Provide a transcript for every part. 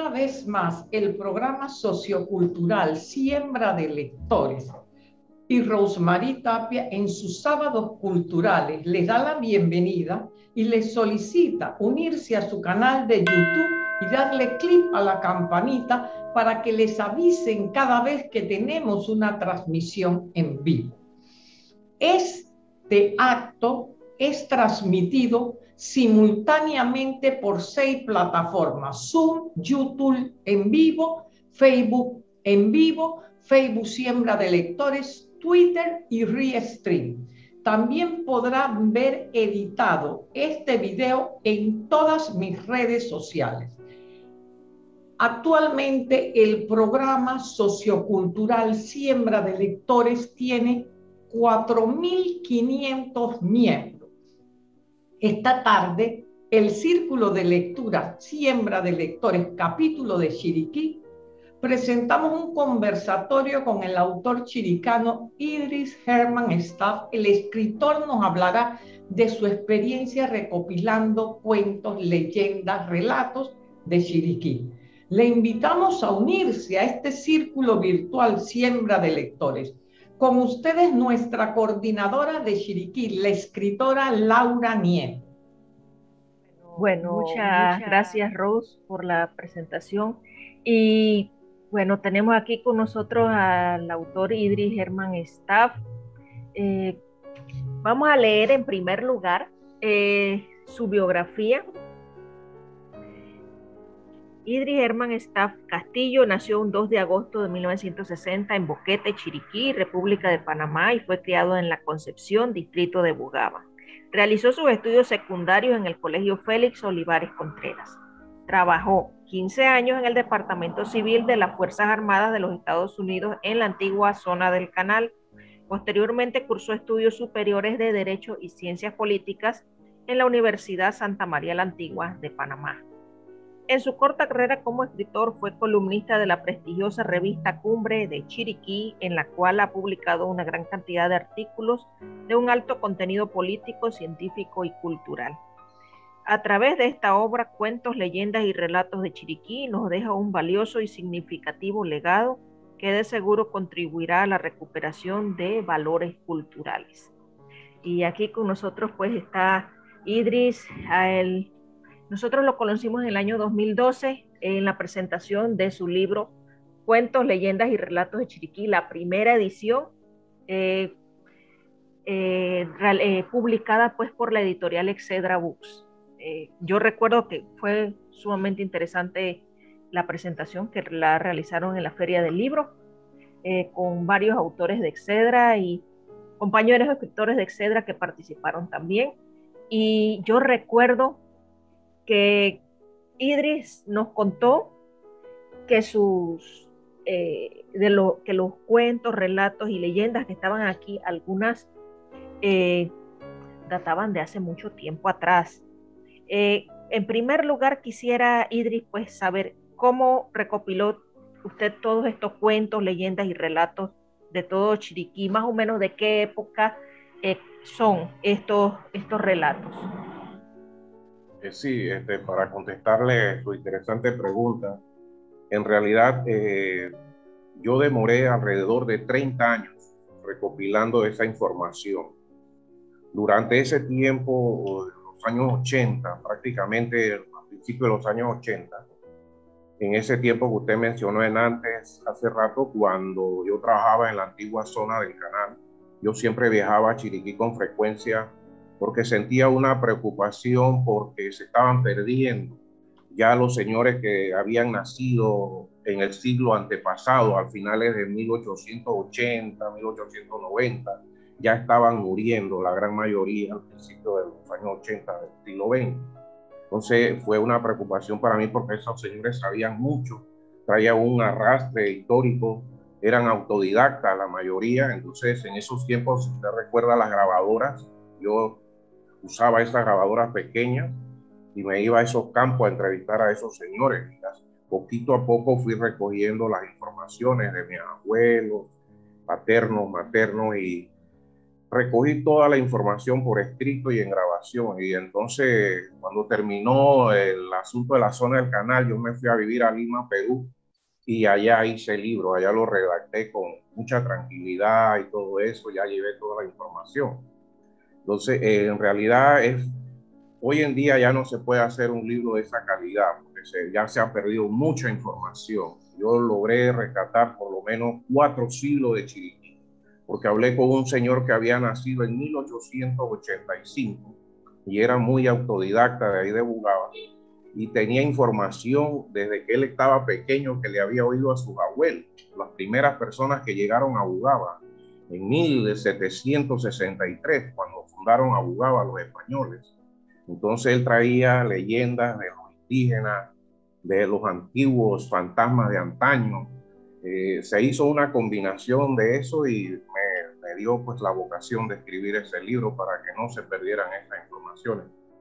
una vez más el programa sociocultural Siembra de Lectores y Rosemary Tapia en sus sábados culturales les da la bienvenida y les solicita unirse a su canal de YouTube y darle clic a la campanita para que les avisen cada vez que tenemos una transmisión en vivo. Este acto es transmitido simultáneamente por 6 plataformas: Zoom, YouTube en vivo, Facebook en vivo, Facebook Siembra de Lectores, Twitter y Restream. También podrán ver editado este video en todas mis redes sociales. Actualmente el programa sociocultural Siembra de Lectores tiene 4.500 miembros. Esta tarde, el Círculo de Lectura Siembra de Lectores, capítulo de Chiriquí, presentamos un conversatorio con el autor chiricano Idris Herman Staff. El escritor nos hablará de su experiencia recopilando cuentos, leyendas, relatos de Chiriquí. Le invitamos a unirse a este círculo virtual Siembra de Lectores. Con ustedes nuestra coordinadora de Chiriquí, la escritora Laura Nieto. Bueno, muchas gracias, Rose, por la presentación. Y bueno, tenemos aquí con nosotros al autor Idris Herman Staff. Vamos a leer en primer lugar su biografía. Idris Herman Staff Castillo nació un 2 de agosto de 1960 en Boquete, Chiriquí, República de Panamá, y fue criado en La Concepción, distrito de Bugaba. Realizó sus estudios secundarios en el Colegio Félix Olivares Contreras. Trabajó 15 años en el Departamento Civil de las Fuerzas Armadas de los Estados Unidos en la antigua zona del Canal. Posteriormente cursó estudios superiores de Derecho y Ciencias Políticas en la Universidad Santa María la Antigua de Panamá. En su corta carrera como escritor fue columnista de la prestigiosa revista Cumbre de Chiriquí, en la cual ha publicado una gran cantidad de artículos de un alto contenido político, científico y cultural. A través de esta obra, Cuentos, Leyendas y Relatos de Chiriquí, nos deja un valioso y significativo legado que de seguro contribuirá a la recuperación de valores culturales. Y aquí con nosotros pues está Idris. Nosotros lo conocimos en el año 2012 en la presentación de su libro Cuentos, Leyendas y Relatos de Chiriquí, la primera edición publicada pues por la editorial Excedra Books. Yo recuerdo que fue sumamente interesante la presentación que la realizaron en la Feria del Libro con varios autores de Excedra y compañeros escritores de Excedra que participaron también. Y yo recuerdo que Idris nos contó que que los cuentos, relatos y leyendas que estaban aquí, algunas databan de hace mucho tiempo atrás. En primer lugar, quisiera, Idris, pues saber cómo recopiló usted todos estos cuentos, leyendas y relatos de todo Chiriquí, más o menos de qué época son estos relatos. Sí, para contestarle su interesante pregunta, en realidad yo demoré alrededor de 30 años recopilando esa información. Durante ese tiempo, los años 80, prácticamente a principios de los años 80, en ese tiempo que usted mencionó hace rato, cuando yo trabajaba en la antigua zona del Canal, yo siempre viajaba a Chiriquí con frecuencia porque sentía una preocupación porque se estaban perdiendo ya los señores que habían nacido en el siglo antepasado, al finales de 1880, 1890, ya estaban muriendo la gran mayoría al principio de los años 80 del siglo XX. Entonces fue una preocupación para mí porque esos señores sabían mucho, traían un arrastre histórico, eran autodidactas la mayoría. Entonces en esos tiempos, si usted recuerda las grabadoras, yo usaba esas grabadoras pequeñas y me iba a esos campos a entrevistar a esos señores. Poquito a poco fui recogiendo las informaciones de mis abuelos, paternos, maternos, y recogí toda la información por escrito y en grabación. Y entonces, cuando terminó el asunto de la zona del canal, yo me fui a vivir a Lima, Perú, y allá hice el libro, allá lo redacté con mucha tranquilidad y todo eso, ya llevé toda la información. Entonces, en realidad, hoy en día ya no se puede hacer un libro de esa calidad, porque ya se ha perdido mucha información. Yo logré rescatar por lo menos 4 siglos de Chiriquí, porque hablé con un señor que había nacido en 1885 y era muy autodidacta de ahí de Bugaba, y tenía información desde que él estaba pequeño que le había oído a sus abuelos, las primeras personas que llegaron a Bugaba en 1763, cuando fundaron a Bugaba los españoles. Entonces él traía leyendas de los indígenas, de los antiguos fantasmas de antaño. Se hizo una combinación de eso y me dio pues la vocación de escribir ese libro para que no se perdieran estas informaciones.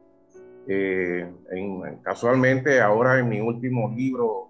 Casualmente ahora en mi último libro,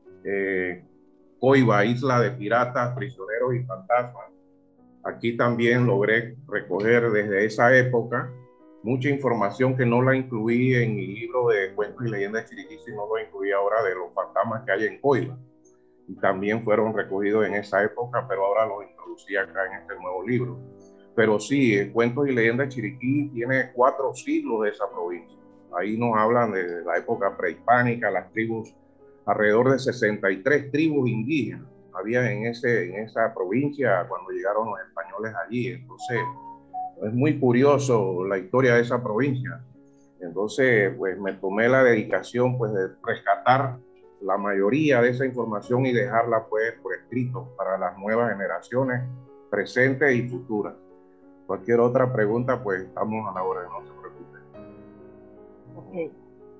Coiba, Isla de Piratas, Prisioneros y Fantasmas, aquí también logré recoger desde esa época mucha información que no la incluí en mi libro de cuentos y leyendas de Chiriquí, sino lo incluí ahora de los fantasmas que hay en Coiba. Y también fueron recogidos en esa época, pero ahora los introducí acá en este nuevo libro. Pero sí, Cuentos y Leyendas de Chiriquí tiene 4 siglos de esa provincia. Ahí nos hablan de la época prehispánica, las tribus, alrededor de 63 tribus indígenas había en esa provincia cuando llegaron los españoles allí. Entonces, es muy curioso la historia de esa provincia. Entonces, pues me tomé la dedicación pues de rescatar la mayoría de esa información y dejarla pues por escrito para las nuevas generaciones presentes y futuras. Cualquier otra pregunta, pues estamos a la hora, no se preocupen. Okay.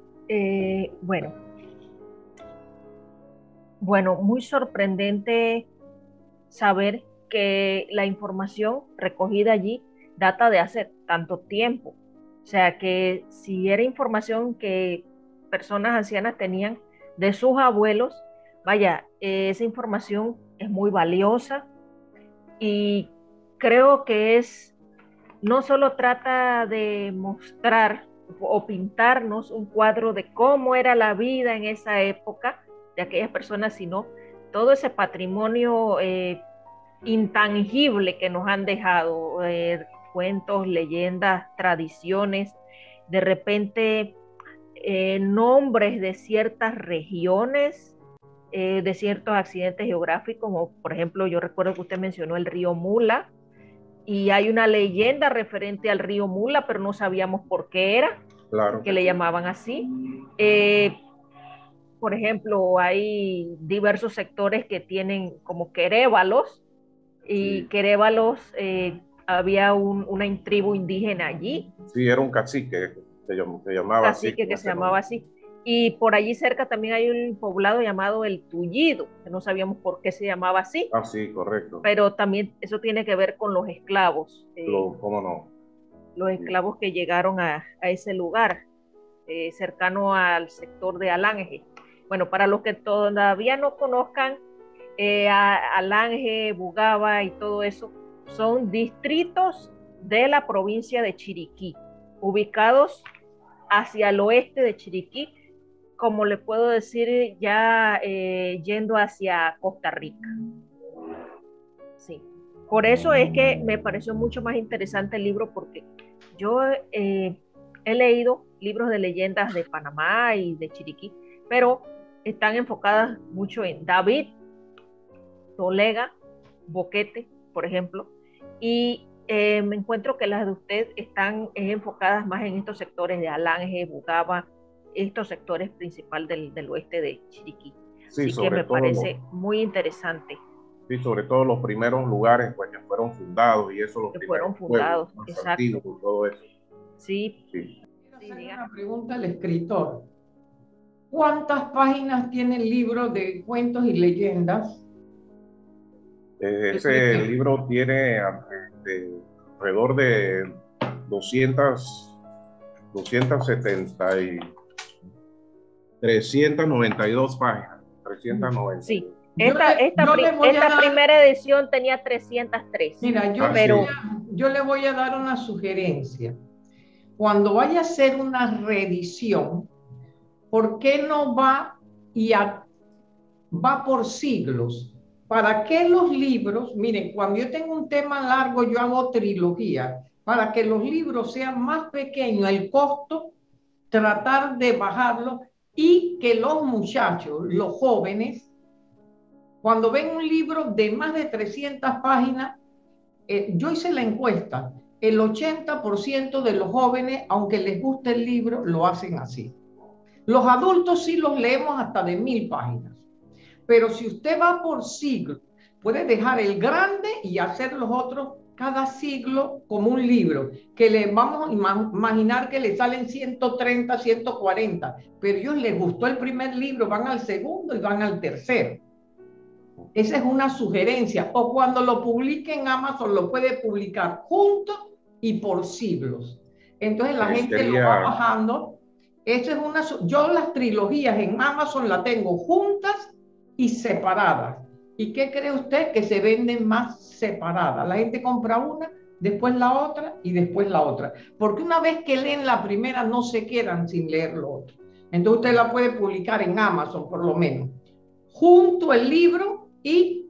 Bueno, muy sorprendente saber que la información recogida allí data de hace tanto tiempo. O sea, que si era información que personas ancianas tenían de sus abuelos, vaya, esa información es muy valiosa y creo que no solo trata de mostrar o pintarnos un cuadro de cómo era la vida en esa época de aquellas personas, sino todo ese patrimonio intangible que nos han dejado, cuentos, leyendas, tradiciones, de repente nombres de ciertas regiones, de ciertos accidentes geográficos, como por ejemplo yo recuerdo que usted mencionó el río Mula, y hay una leyenda referente al río Mula, pero no sabíamos por qué era, claro, que le llamaban así. Por ejemplo, hay diversos sectores que tienen como querévalos, y sí. Querévalos, había una tribu indígena allí. Sí, era un cacique, se llamaba así. Cacique que se llamaba así. Y por allí cerca también hay un poblado llamado El Tullido, que no sabíamos por qué se llamaba así. Ah, sí, correcto. Pero también eso tiene que ver con los esclavos. ¿Cómo no? Los esclavos que llegaron a ese lugar, cercano al sector de Alange. Bueno, para los que todavía no conozcan, Alange, Bugaba y todo eso, son distritos de la provincia de Chiriquí, ubicados hacia el oeste de Chiriquí, como le puedo decir, ya yendo hacia Costa Rica. Sí. Por eso es que me pareció mucho más interesante el libro, porque yo he leído libros de leyendas de Panamá y de Chiriquí, pero están enfocadas mucho en David, Tolega, Boquete, por ejemplo, y me encuentro que las de usted están enfocadas más en estos sectores de Alange, Bugaba, estos sectores principales del oeste de Chiriquí. Sí, así que me parece muy interesante. Sí, sobre todo los primeros lugares pues, que fueron fundados y eso, los que fueron fundados, exacto. Antiguos, todo eso. Sí. Quiero hacer una pregunta al escritor. ¿Cuántas páginas tiene el libro de cuentos y leyendas? Ese libro tiene alrededor de 392 páginas. 390. Sí. Esta primera edición tenía 303. Mira, yo le voy a dar una sugerencia. Cuando vaya a hacer una reedición, ¿por qué no va va por siglos? ¿Para qué los libros? Miren, cuando yo tengo un tema largo, yo hago trilogía. Para que los libros sean más pequeños, el costo, tratar de bajarlo y que los muchachos, los jóvenes, cuando ven un libro de más de 300 páginas, yo hice la encuesta, el 80% de los jóvenes, aunque les guste el libro, lo hacen así. Los adultos sí los leemos hasta de 1000 páginas. Pero si usted va por siglo, puede dejar el grande y hacer los otros cada siglo como un libro, que le vamos a imaginar que le salen 130, 140, pero a ellos les gustó el primer libro, van al segundo y van al tercero. Esa es una sugerencia. O cuando lo publique en Amazon, lo puede publicar junto y por siglos. Entonces la gente lo va bajando. Eso es yo las trilogías en Amazon las tengo juntas y separadas. ¿Y qué cree usted? Que se venden más separadas. La gente compra una, después la otra y después la otra. Porque una vez que leen la primera, no se quedan sin leer lo otro. Entonces usted la puede publicar en Amazon, por lo menos. Junto el libro y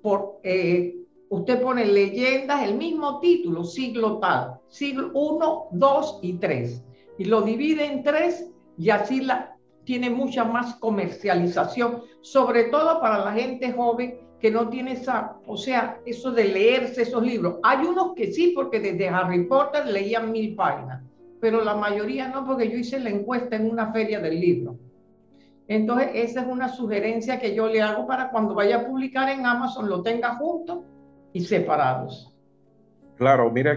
usted pone leyendas, el mismo título, siglo tal, siglo 1, 2 y 3. Y lo divide en 3 y así tiene mucha más comercialización, sobre todo para la gente joven que no tiene eso de leerse esos libros. Hay unos que sí, porque desde Harry Potter leían 1000 páginas, pero la mayoría no, porque yo hice la encuesta en una feria del libro. Entonces, esa es una sugerencia que yo le hago para cuando vaya a publicar en Amazon, lo tenga juntos y separados. Claro, mira,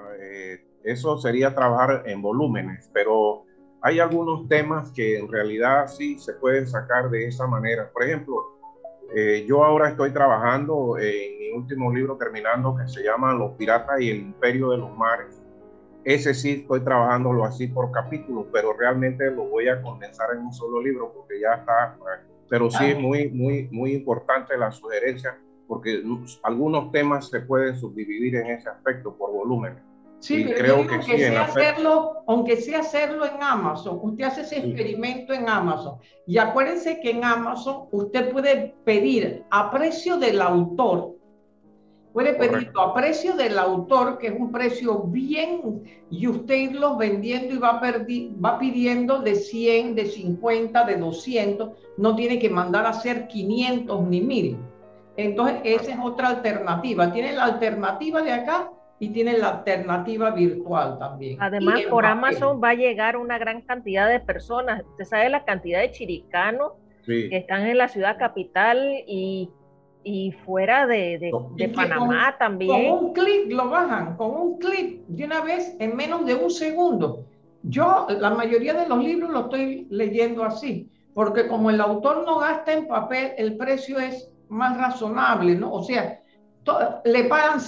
eso sería trabajar en volúmenes, pero hay algunos temas que en realidad sí se pueden sacar de esa manera. Por ejemplo, yo ahora estoy trabajando en mi último libro terminando, que se llama Los Piratas y el Imperio de los Mares. Ese sí estoy trabajándolo así por capítulos, pero realmente lo voy a condensar en un solo libro porque ya está. Pero sí es muy importante la sugerencia, porque algunos temas se pueden subdividir en ese aspecto por volumen. Sí, pero creo que sí, aunque sea hacerlo en Amazon, usted hace ese experimento en Amazon. Y acuérdense que en Amazon usted puede pedir a precio del autor. Puede pedirlo a precio del autor, que es un precio bien, y usted irlos vendiendo y va pidiendo de 100, de 50, de 200. No tiene que mandar a hacer 500 ni 1000. Entonces, esa es otra alternativa. Tiene la alternativa de acá y tiene la alternativa virtual también. Además, por Amazon va a llegar una gran cantidad de personas. Usted sabe la cantidad de chiricanos que están en la ciudad capital y fuera de Panamá también. Con un clic lo bajan, con un clic de una vez en menos de un segundo. Yo la mayoría de los libros los estoy leyendo así, porque como el autor no gasta en papel, el precio es más razonable, ¿no? O sea, le pagan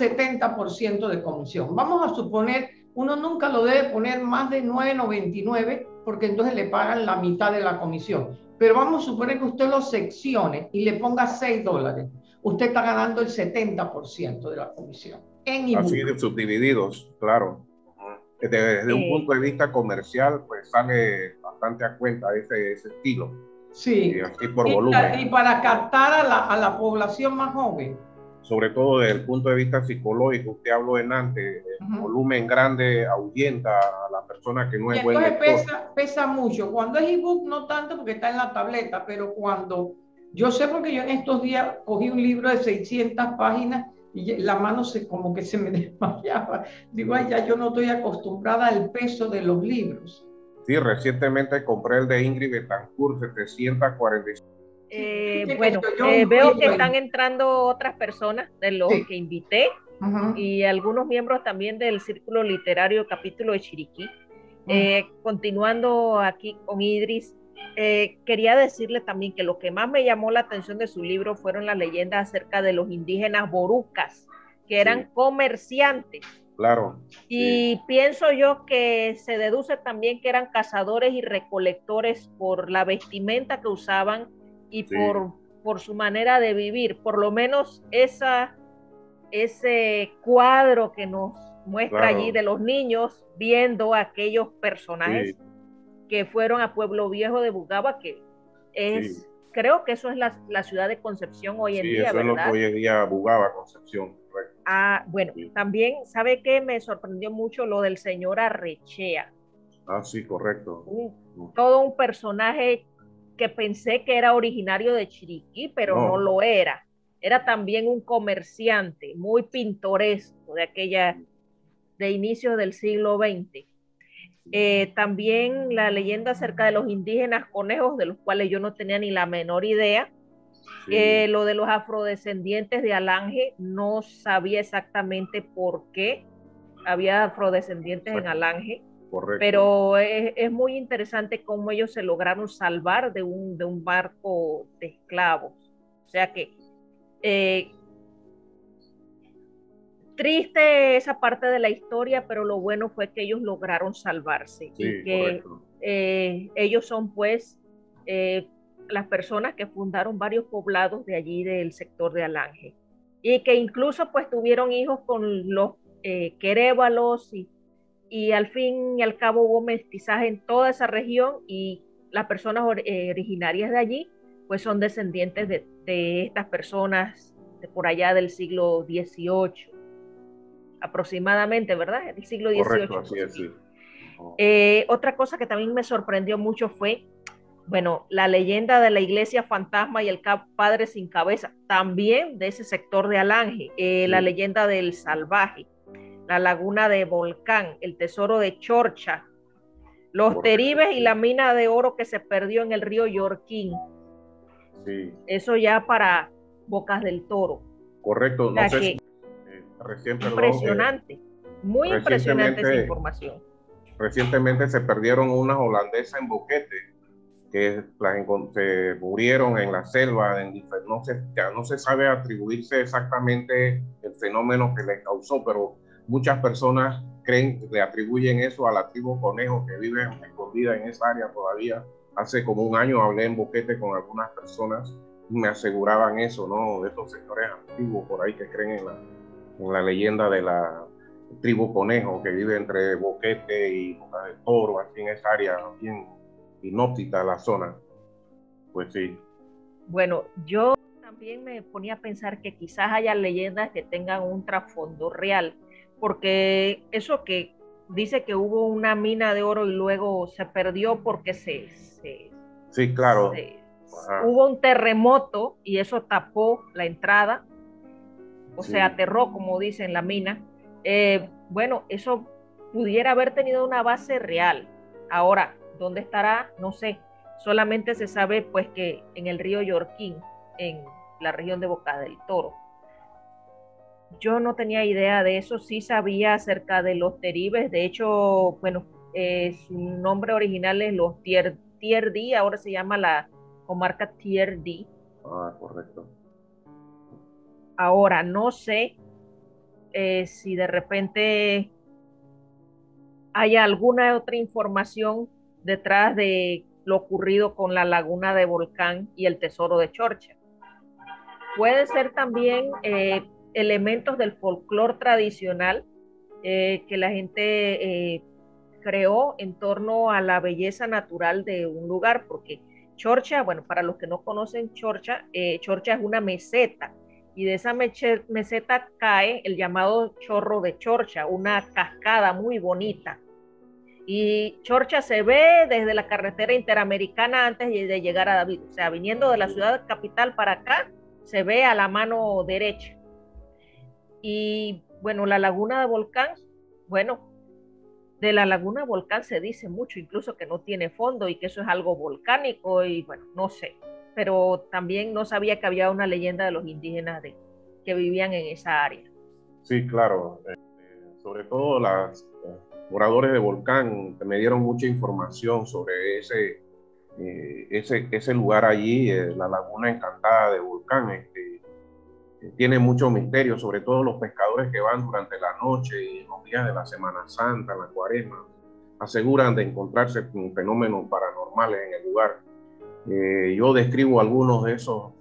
70% de comisión. Vamos a suponer, uno nunca lo debe poner más de 9.99, porque entonces le pagan la mitad de la comisión. Pero vamos a suponer que usted lo seccione y le ponga $6. Usted está ganando el 70% de la comisión. Así de subdivididos, claro. Desde un punto de vista comercial, pues sale bastante a cuenta ese estilo. Sí, así por volumen. Y para captar a la población más joven. Sobre todo desde el punto de vista psicológico, usted habló antes, el volumen grande ahuyenta a la persona que no es buen lector. Entonces pesa mucho. Cuando es ebook no tanto porque está en la tableta, pero cuando... Yo sé porque yo en estos días cogí un libro de 600 páginas y la mano como que se me desmayaba. Digo, ay, ya yo no estoy acostumbrada al peso de los libros. Sí, recientemente compré el de Ingrid Betancourt, 745. Veo que están entrando otras personas de los que invité y algunos miembros también del Círculo Literario Capítulo de Chiriquí. Continuando aquí con Idris, quería decirle también que lo que más me llamó la atención de su libro fueron las leyendas acerca de los indígenas borucas, que eran comerciantes. Claro. Y pienso yo que se deduce también que eran cazadores y recolectores por la vestimenta que usaban y por su manera de vivir. Por lo menos ese cuadro que nos muestra allí de los niños viendo a aquellos personajes que fueron a Pueblo Viejo de Bugaba, que es, creo que eso es la ciudad de Concepción hoy en día, eso ¿verdad? Es lo que hoy en día Bugaba, Concepción, correcto. Bueno, también, ¿sabe qué? Me sorprendió mucho lo del señor Arrechea. Sí, correcto. Todo un personaje que pensé que era originario de Chiriquí, pero no lo era. Era también un comerciante muy pintoresco de inicios del siglo XX. También la leyenda acerca de los indígenas conejos, de los cuales yo no tenía ni la menor idea. Lo de los afrodescendientes de Alange, no sabía exactamente por qué había afrodescendientes en Alange. Correcto. Pero es muy interesante cómo ellos se lograron salvar de un barco de esclavos. O sea que triste esa parte de la historia, pero lo bueno fue que ellos lograron salvarse y que ellos son pues las personas que fundaron varios poblados de allí del sector de Alange y que incluso pues tuvieron hijos con los querévalos y al fin y al cabo hubo mestizaje en toda esa región y las personas originarias de allí pues son descendientes de estas personas de por allá del siglo XVIII aproximadamente, ¿verdad? El siglo XVIII. Correcto, así es, sí. Otra cosa que también me sorprendió mucho fue, bueno, la leyenda de la iglesia fantasma y el padre sin cabeza, también de ese sector de Alange, la leyenda del salvaje, la laguna de Volcán, el tesoro de Chorcha, los teribes y la mina de oro que se perdió en el río Yorquín. Sí. Eso ya para Bocas del Toro. Correcto, no sé. Impresionante, muy impresionante esa información. Recientemente se perdieron unas holandesas en Boquete, que se murieron en la selva, ya no se sabe atribuirse exactamente el fenómeno que les causó, pero muchas personas le atribuyen eso a la tribu conejo que vive escondida en esa área todavía. Hace como un año hablé en Boquete con algunas personas y me aseguraban eso, ¿no? De esos sectores antiguos por ahí que creen en la leyenda de la tribu conejo que vive entre Boquete y Boca del Toro, así en esa área bien inhóspita la zona. Pues sí. Bueno, yo también me ponía a pensar que quizás haya leyendas que tengan un trasfondo real, porque eso que dice que hubo una mina de oro y luego se perdió porque sí, claro. Hubo un terremoto y eso tapó la entrada, o sea, aterró, como dicen, la mina. Bueno, eso pudiera haber tenido una base real. Ahora, ¿dónde estará? No sé. Solamente se sabe pues que en el río Yorquín, en la región de Boca del Toro. Yo no tenía idea de eso, sí sabía acerca de los teribes. De hecho, bueno, su nombre original es los Tierdí, ahora se llama la comarca Tierdí. Correcto. Ahora, no sé si de repente hay alguna otra información detrás de lo ocurrido con la laguna de Volcán y el tesoro de Chorcha. Puede ser también elementos del folclore tradicional que la gente creó en torno a la belleza natural de un lugar, porque Chorcha, bueno, para los que no conocen Chorcha, Chorcha es una meseta, y de esa meseta cae el llamado Chorro de Chorcha, una cascada muy bonita. Y Chorcha se ve desde la carretera interamericana antes de llegar a David, o sea, viniendo de la ciudad capital para acá, se ve a la mano derecha. Y bueno, la laguna de Volcán, bueno, de la laguna de Volcán se dice mucho, incluso que no tiene fondo y que eso es algo volcánico y bueno, no sé, pero también no sabía que había una leyenda de los indígenas que vivían en esa área. Sí, claro, sobre todo los moradores de Volcán me dieron mucha información sobre ese lugar allí, la laguna encantada de Volcán. Tiene mucho misterio, sobre todo los pescadores que van durante la noche y en los días de la Semana Santa, la Cuaresma, aseguran de encontrarse con fenómenos paranormales en el lugar. Yo describo algunos de esos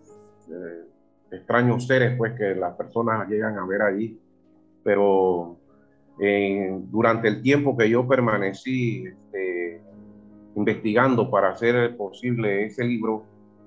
extraños seres pues, que las personas llegan a ver allí, pero Durante el tiempo que yo permanecí investigando para hacer posible ese libro,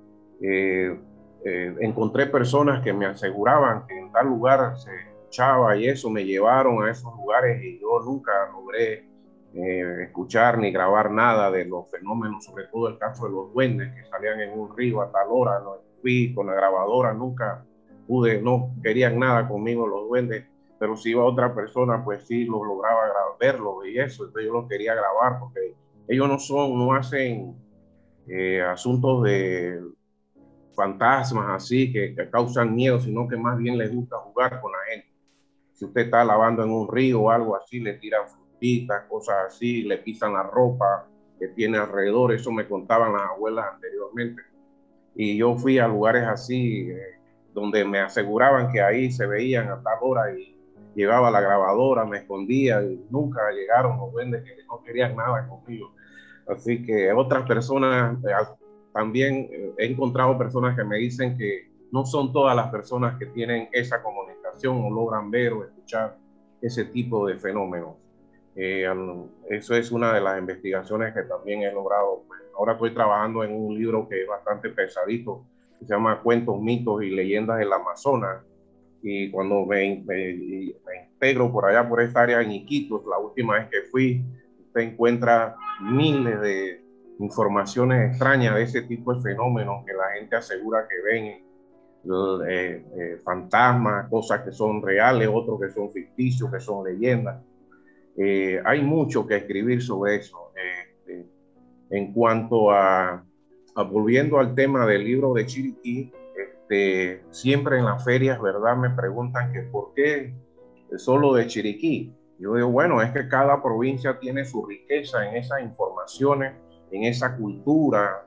encontré personas que me aseguraban que en tal lugar se escuchaba y eso, me llevaron a esos lugares y yo nunca logré escuchar ni grabar nada de los fenómenos, sobre todo el caso de los duendes que salían en un río a tal hora. No fui con la grabadora, nunca pude, no querían nada conmigo los duendes, pero si iba otra persona, pues sí lo lograba verlo y eso. Entonces yo lo quería grabar porque ellos no hacen asuntos de fantasmas así que causan miedo, sino que más bien les gusta jugar con la gente. Si usted está lavando en un río o algo así, le tiran frutitas, cosas así, le pisan la ropa que tiene alrededor. Eso me contaban las abuelas anteriormente. Y yo fui a lugares así donde me aseguraban que ahí se veían a tal hora y llevaba la grabadora, me escondía y nunca llegaron los duendes que no querían nada conmigo. Así que otras personas, también he encontrado personas que me dicen que no son todas las personas que tienen esa comunicación o logran ver o escuchar ese tipo de fenómenos. Eso es una de las investigaciones que también he logrado. Ahora estoy trabajando en un libro que es bastante pesadito, que se llama Cuentos, mitos y leyendas del Amazonas. Y cuando me integro por allá, por esta área en Iquitos, la última vez que fui, usted encuentra miles de informaciones extrañas de ese tipo de fenómenos que la gente asegura que ven, fantasmas, cosas que son reales, otros que son ficticios, que son leyendas. Hay mucho que escribir sobre eso. En cuanto volviendo al tema del libro de Chiriquí, siempre en las ferias, ¿verdad? Me preguntan que por qué solo de Chiriquí. Yo digo, bueno, es que cada provincia tiene su riqueza en esas informaciones, en esa cultura,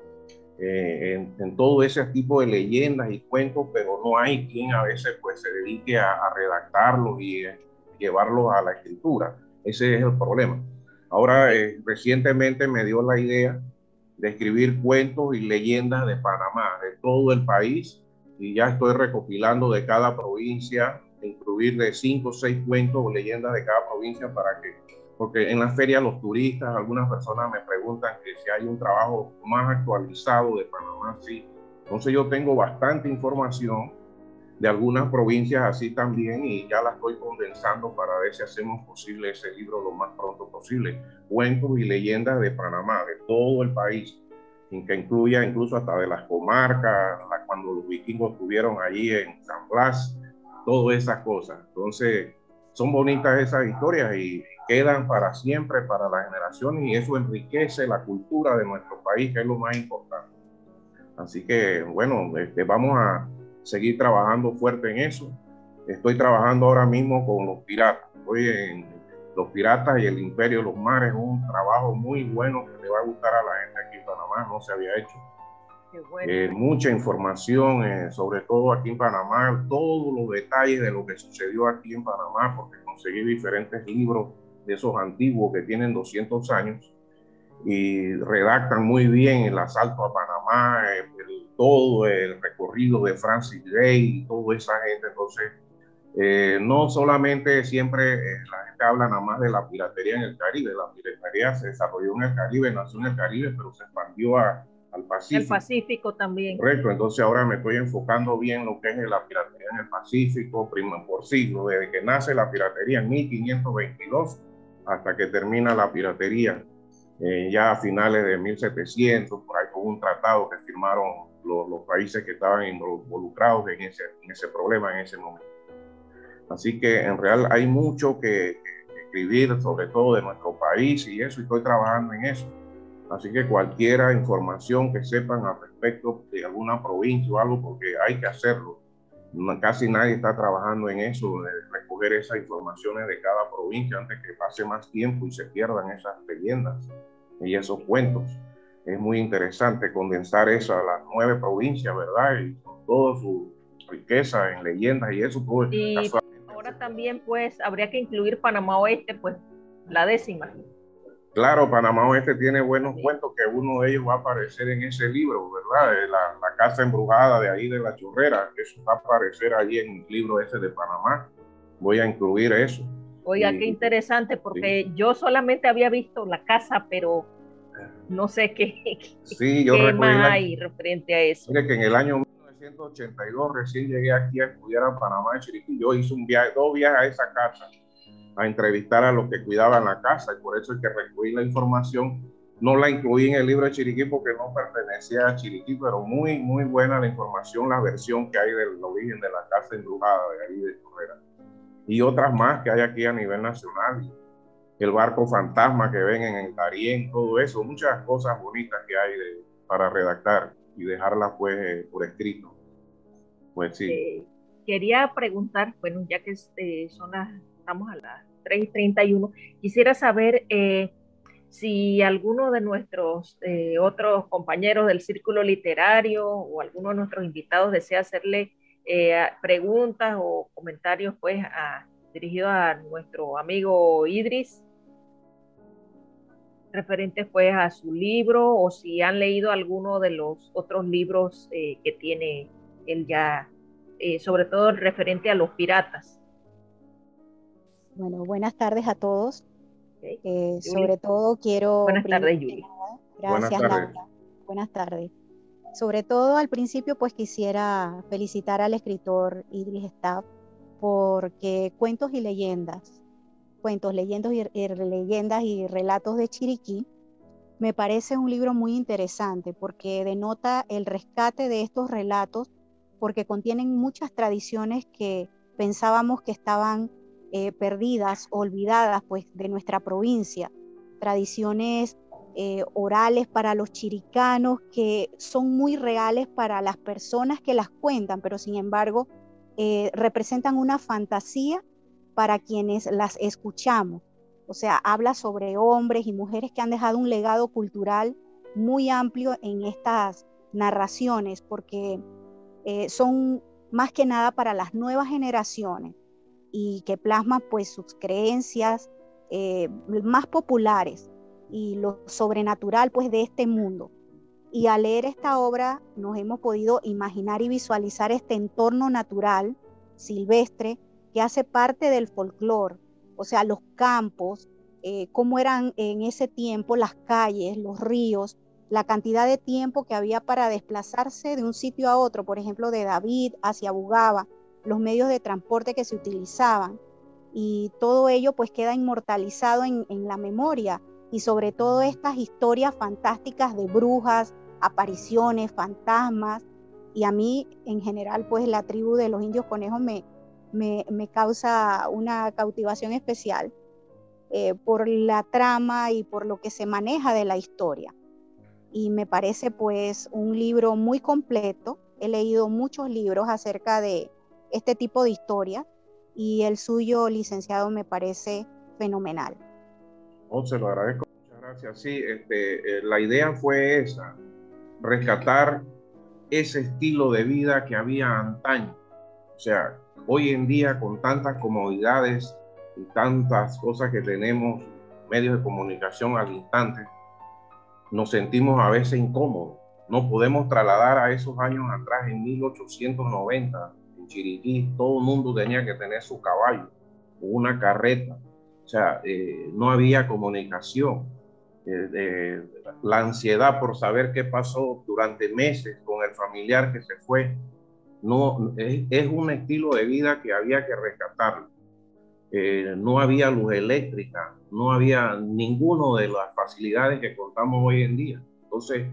en todo ese tipo de leyendas y cuentos, pero no hay quien a veces pues se dedique a redactarlos y llevarlos a la escritura. Ese es el problema. Ahora, recientemente me dio la idea de escribir cuentos y leyendas de Panamá, de todo el país, y ya estoy recopilando de cada provincia, incluir de 5 o 6 cuentos o leyendas de cada provincia para que, porque en las ferias los turistas, algunas personas me preguntan que si hay un trabajo más actualizado de Panamá, sí. Entonces yo tengo bastante información de algunas provincias así también y ya la estoy condensando para ver si hacemos posible ese libro lo más pronto posible. Cuentos y leyendas de Panamá, de todo el país, que incluya incluso hasta de las comarcas, cuando los vikingos estuvieron allí en San Blas, todas esas cosas. Entonces, son bonitas esas historias y quedan para siempre, para las generaciones, y eso enriquece la cultura de nuestro país, que es lo más importante. Así que, bueno, vamos a seguir trabajando fuerte en eso. Estoy trabajando ahora mismo con los piratas. Estoy en Los Piratas y el Imperio de los Mares, un trabajo muy bueno que le va a gustar a la gente aquí en Panamá, no se había hecho. Qué bueno. Mucha información, sobre todo aquí en Panamá, todos los detalles de lo que sucedió aquí en Panamá, porque conseguí diferentes libros de esos antiguos que tienen 200 años y redactan muy bien el asalto a Panamá, todo el recorrido de Francis Drake y toda esa gente. Entonces, no solamente siempre la gente habla nada más de la piratería en el Caribe. La piratería se desarrolló en el Caribe, nació en el Caribe, pero se expandió al Pacífico. El Pacífico también. Correcto, entonces ahora me estoy enfocando bien lo que es la piratería en el Pacífico, por siglo, desde que nace la piratería en 1522 hasta que termina la piratería ya a finales de 1700, por ahí con un tratado que firmaron los países que estaban involucrados en ese problema en ese momento. Así que en real hay mucho que escribir, sobre todo de nuestro país y eso, y estoy trabajando en eso. Así que cualquier información que sepan al respecto de alguna provincia o algo, porque hay que hacerlo. Casi nadie está trabajando en eso, de recoger esas informaciones de cada provincia antes que pase más tiempo y se pierdan esas leyendas y esos cuentos. Es muy interesante condensar eso a las 9 provincias, ¿verdad? Y con toda su riqueza en leyendas y eso. Todo y ahora también, pues, habría que incluir Panamá Oeste, pues, la 10ª. Claro, Panamá Oeste tiene buenos cuentos, que uno de ellos va a aparecer en ese libro, ¿verdad? La casa embrujada de ahí de la Chorrera, eso va a aparecer ahí en el libro ese de Panamá. Voy a incluir eso. Oiga, qué interesante, porque yo solamente había visto la casa, pero no sé Sí, yo qué recogí más hay referente a eso. Mire que en el año 1982 recién llegué aquí a estudiar a Panamá, en Chiriquí. Yo hice un viaje, 2 viajes a esa casa a entrevistar a los que cuidaban la casa, y por eso es que recogí la información. No la incluí en el libro de Chiriquí porque no pertenecía a Chiriquí, pero muy, muy buena la información, la versión que hay del origen de la casa embrujada de ahí de Correra. Y otras más que hay aquí a nivel nacional. El barco fantasma que ven en el Darién, todo eso, muchas cosas bonitas que hay para redactar y dejarlas pues por escrito. Pues sí. Quería preguntar, bueno, ya que estamos a las 3:31, quisiera saber si alguno de nuestros otros compañeros del círculo literario o alguno de nuestros invitados desea hacerle preguntas o comentarios pues dirigidos a nuestro amigo Idris, referentes pues a su libro, o si han leído alguno de los otros libros que tiene él ya, sobre todo referente a los piratas. Bueno, buenas tardes a todos. Okay. Sobre todo quiero... Buenas tardes, Julie. Gracias, Laura. Buenas tardes. Sobre todo al principio pues quisiera felicitar al escritor Idris Staff, porque Cuentos y Leyendas, leyendas y relatos de Chiriquí, me parece un libro muy interesante porque denota el rescate de estos relatos, porque contienen muchas tradiciones que pensábamos que estaban perdidas, olvidadas pues de nuestra provincia, tradiciones orales para los chiricanos que son muy reales para las personas que las cuentan, pero sin embargo representan una fantasía para quienes las escuchamos. O sea, habla sobre hombres y mujeres que han dejado un legado cultural muy amplio en estas narraciones, porque son más que nada para las nuevas generaciones y que plasman pues sus creencias más populares y lo sobrenatural pues de este mundo. Y al leer esta obra nos hemos podido imaginar y visualizar este entorno natural, silvestre, que hace parte del folclore, o sea, los campos, cómo eran en ese tiempo las calles, los ríos, la cantidad de tiempo que había para desplazarse de un sitio a otro, por ejemplo, de David hacia Bugaba, los medios de transporte que se utilizaban, y todo ello pues queda inmortalizado en la memoria, y sobre todo estas historias fantásticas de brujas, apariciones, fantasmas, y a mí en general pues la tribu de los indios conejos me causa una cautivación especial por la trama y por lo que se maneja de la historia. Y me parece pues un libro muy completo. He leído muchos libros acerca de este tipo de historias y el suyo, licenciado, me parece fenomenal. Oh, se lo agradezco, muchas gracias. Sí, la idea fue esa, rescatar ese estilo de vida que había antaño. O sea, hoy en día con tantas comodidades y tantas cosas que tenemos, medios de comunicación al instante, nos sentimos a veces incómodos. No podemos trasladar a esos años atrás, en 1890, en Chiriquí, todo el mundo tenía que tener su caballo o una carreta. O sea, no había comunicación. La ansiedad por saber qué pasó durante meses con el familiar que se fue, no, es un estilo de vida que había que rescatarlo. No había luz eléctrica, no había ninguno de las facilidades que contamos hoy en día. Entonces,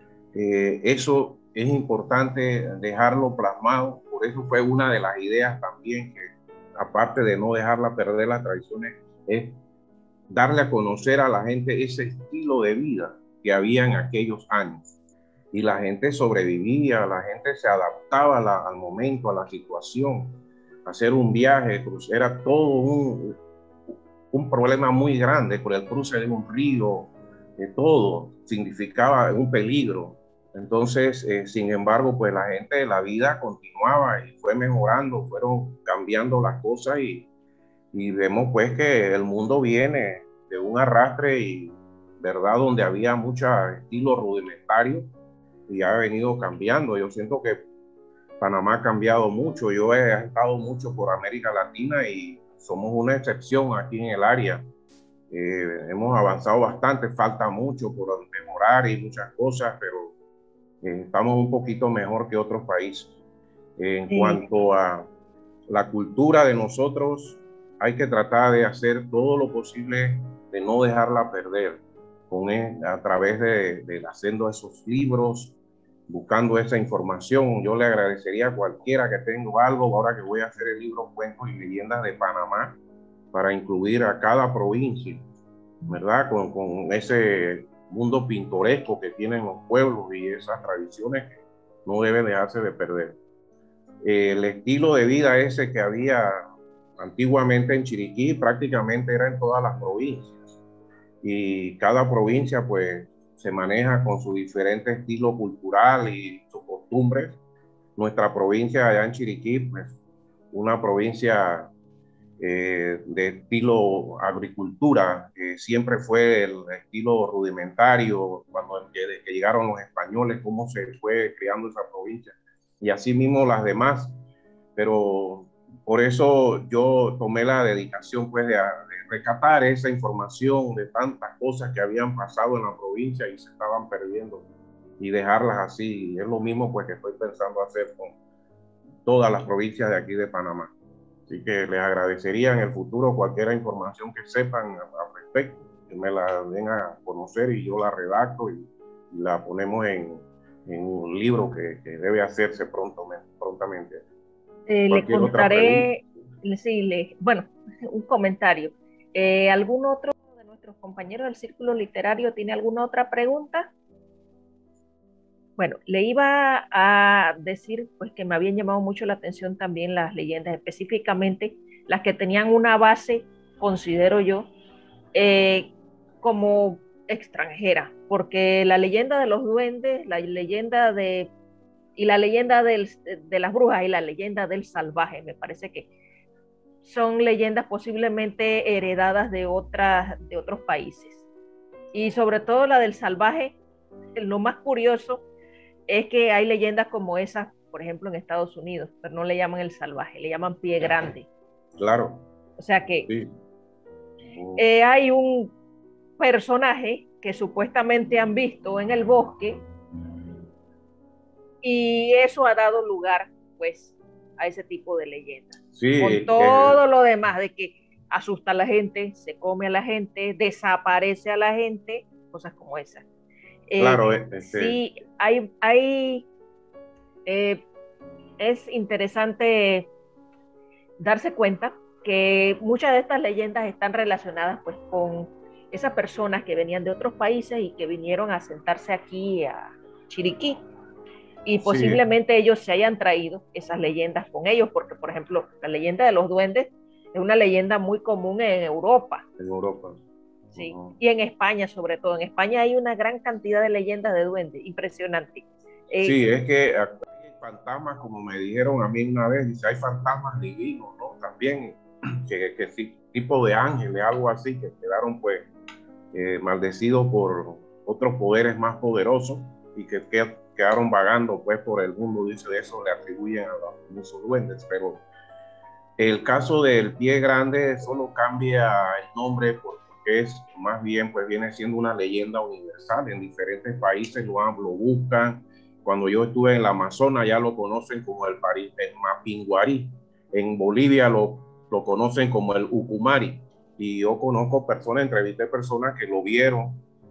eso es importante dejarlo plasmado. Por eso fue una de las ideas también que, aparte de no dejarla perder las tradiciones, es darle a conocer a la gente ese estilo de vida que había en aquellos años. Y la gente sobrevivía, la gente se adaptaba al momento, a la situación. Hacer un viaje, era todo un problema muy grande por el cruce de un río, todo significaba un peligro. Entonces, sin embargo, pues la vida continuaba y fue mejorando, fueron cambiando las cosas y vemos pues que el mundo viene de un arrastre y, ¿verdad?, donde había mucho estilo rudimentario y ha venido cambiando. Yo siento que Panamá ha cambiado mucho. Yo he estado mucho por América Latina y somos una excepción aquí en el área. Hemos avanzado bastante, falta mucho por mejorar y muchas cosas, pero estamos un poquito mejor que otros países. En cuanto a la cultura de nosotros, hay que tratar de hacer todo lo posible de no dejarla perder a través de haciendo esos libros, buscando esa información. Yo le agradecería a cualquiera que tenga algo, ahora que voy a hacer el libro Cuentos y Leyendas de Panamá, para incluir a cada provincia, ¿verdad? Con ese mundo pintoresco que tienen los pueblos y esas tradiciones que no deben dejarse de perder. El estilo de vida ese que había antiguamente en Chiriquí prácticamente era en todas las provincias, y cada provincia pues se maneja con su diferente estilo cultural y sus costumbres. Nuestra provincia allá en Chiriquí, pues una provincia de estilo agricultura, siempre fue el estilo rudimentario cuando desde que llegaron los españoles, cómo se fue creando esa provincia, y así mismo las demás. Pero por eso yo tomé la dedicación pues de rescatar esa información de tantas cosas que habían pasado en la provincia y se estaban perdiendo, y dejarlas así. Es lo mismo pues que estoy pensando hacer con todas las provincias de aquí de Panamá. Así que les agradecería en el futuro cualquier información que sepan al respecto, que me la den a conocer y yo la redacto y la ponemos en un libro que debe hacerse prontamente. Le contaré, sí, bueno, un comentario. ¿Algún otro de nuestros compañeros del Círculo Literario tiene alguna otra pregunta? Bueno, le iba a decir pues que me habían llamado mucho la atención también las leyendas, específicamente las que tenían una base, considero yo, como extranjera, porque la leyenda de los duendes, la leyenda de las brujas y la leyenda del salvaje, me parece que son leyendas posiblemente heredadas de otros países. Y sobre todo la del salvaje, lo más curioso es que hay leyendas como esas, por ejemplo, en Estados Unidos, pero no le llaman el salvaje, le llaman pie grande. Claro. O sea que sí. Hay un personaje que supuestamente han visto en el bosque, y eso ha dado lugar, pues, a ese tipo de leyendas. Sí, con todo lo demás, de que asusta a la gente, se come a la gente, desaparece a la gente, cosas como esas. Claro, sí, es interesante darse cuenta que muchas de estas leyendas están relacionadas pues con esas personas que venían de otros países y que vinieron a asentarse aquí a Chiriquí, y posiblemente ellos se hayan traído esas leyendas con ellos, porque por ejemplo la leyenda de los duendes es una leyenda muy común en Europa. En Europa. Sí, y en España sobre todo. En España hay una gran cantidad de leyendas de duendes, impresionante. Sí, es que hay fantasmas, como me dijeron a mí una vez, dice, hay fantasmas divinos, ¿no? También, que sí, tipo de ángeles, algo así, que quedaron pues maldecidos por otros poderes más poderosos y que quedaron vagando pues por el mundo. Dice, de eso le atribuyen a los famosos duendes. Pero el caso del pie grande solo cambia el nombre porque es más bien, pues viene siendo una leyenda universal. En diferentes países lo buscan. Cuando yo estuve en la Amazonas ya lo conocen como el Mapinguari. En Bolivia lo conocen como el Ucumari. Y yo conozco personas, entrevisté personas que lo vieron.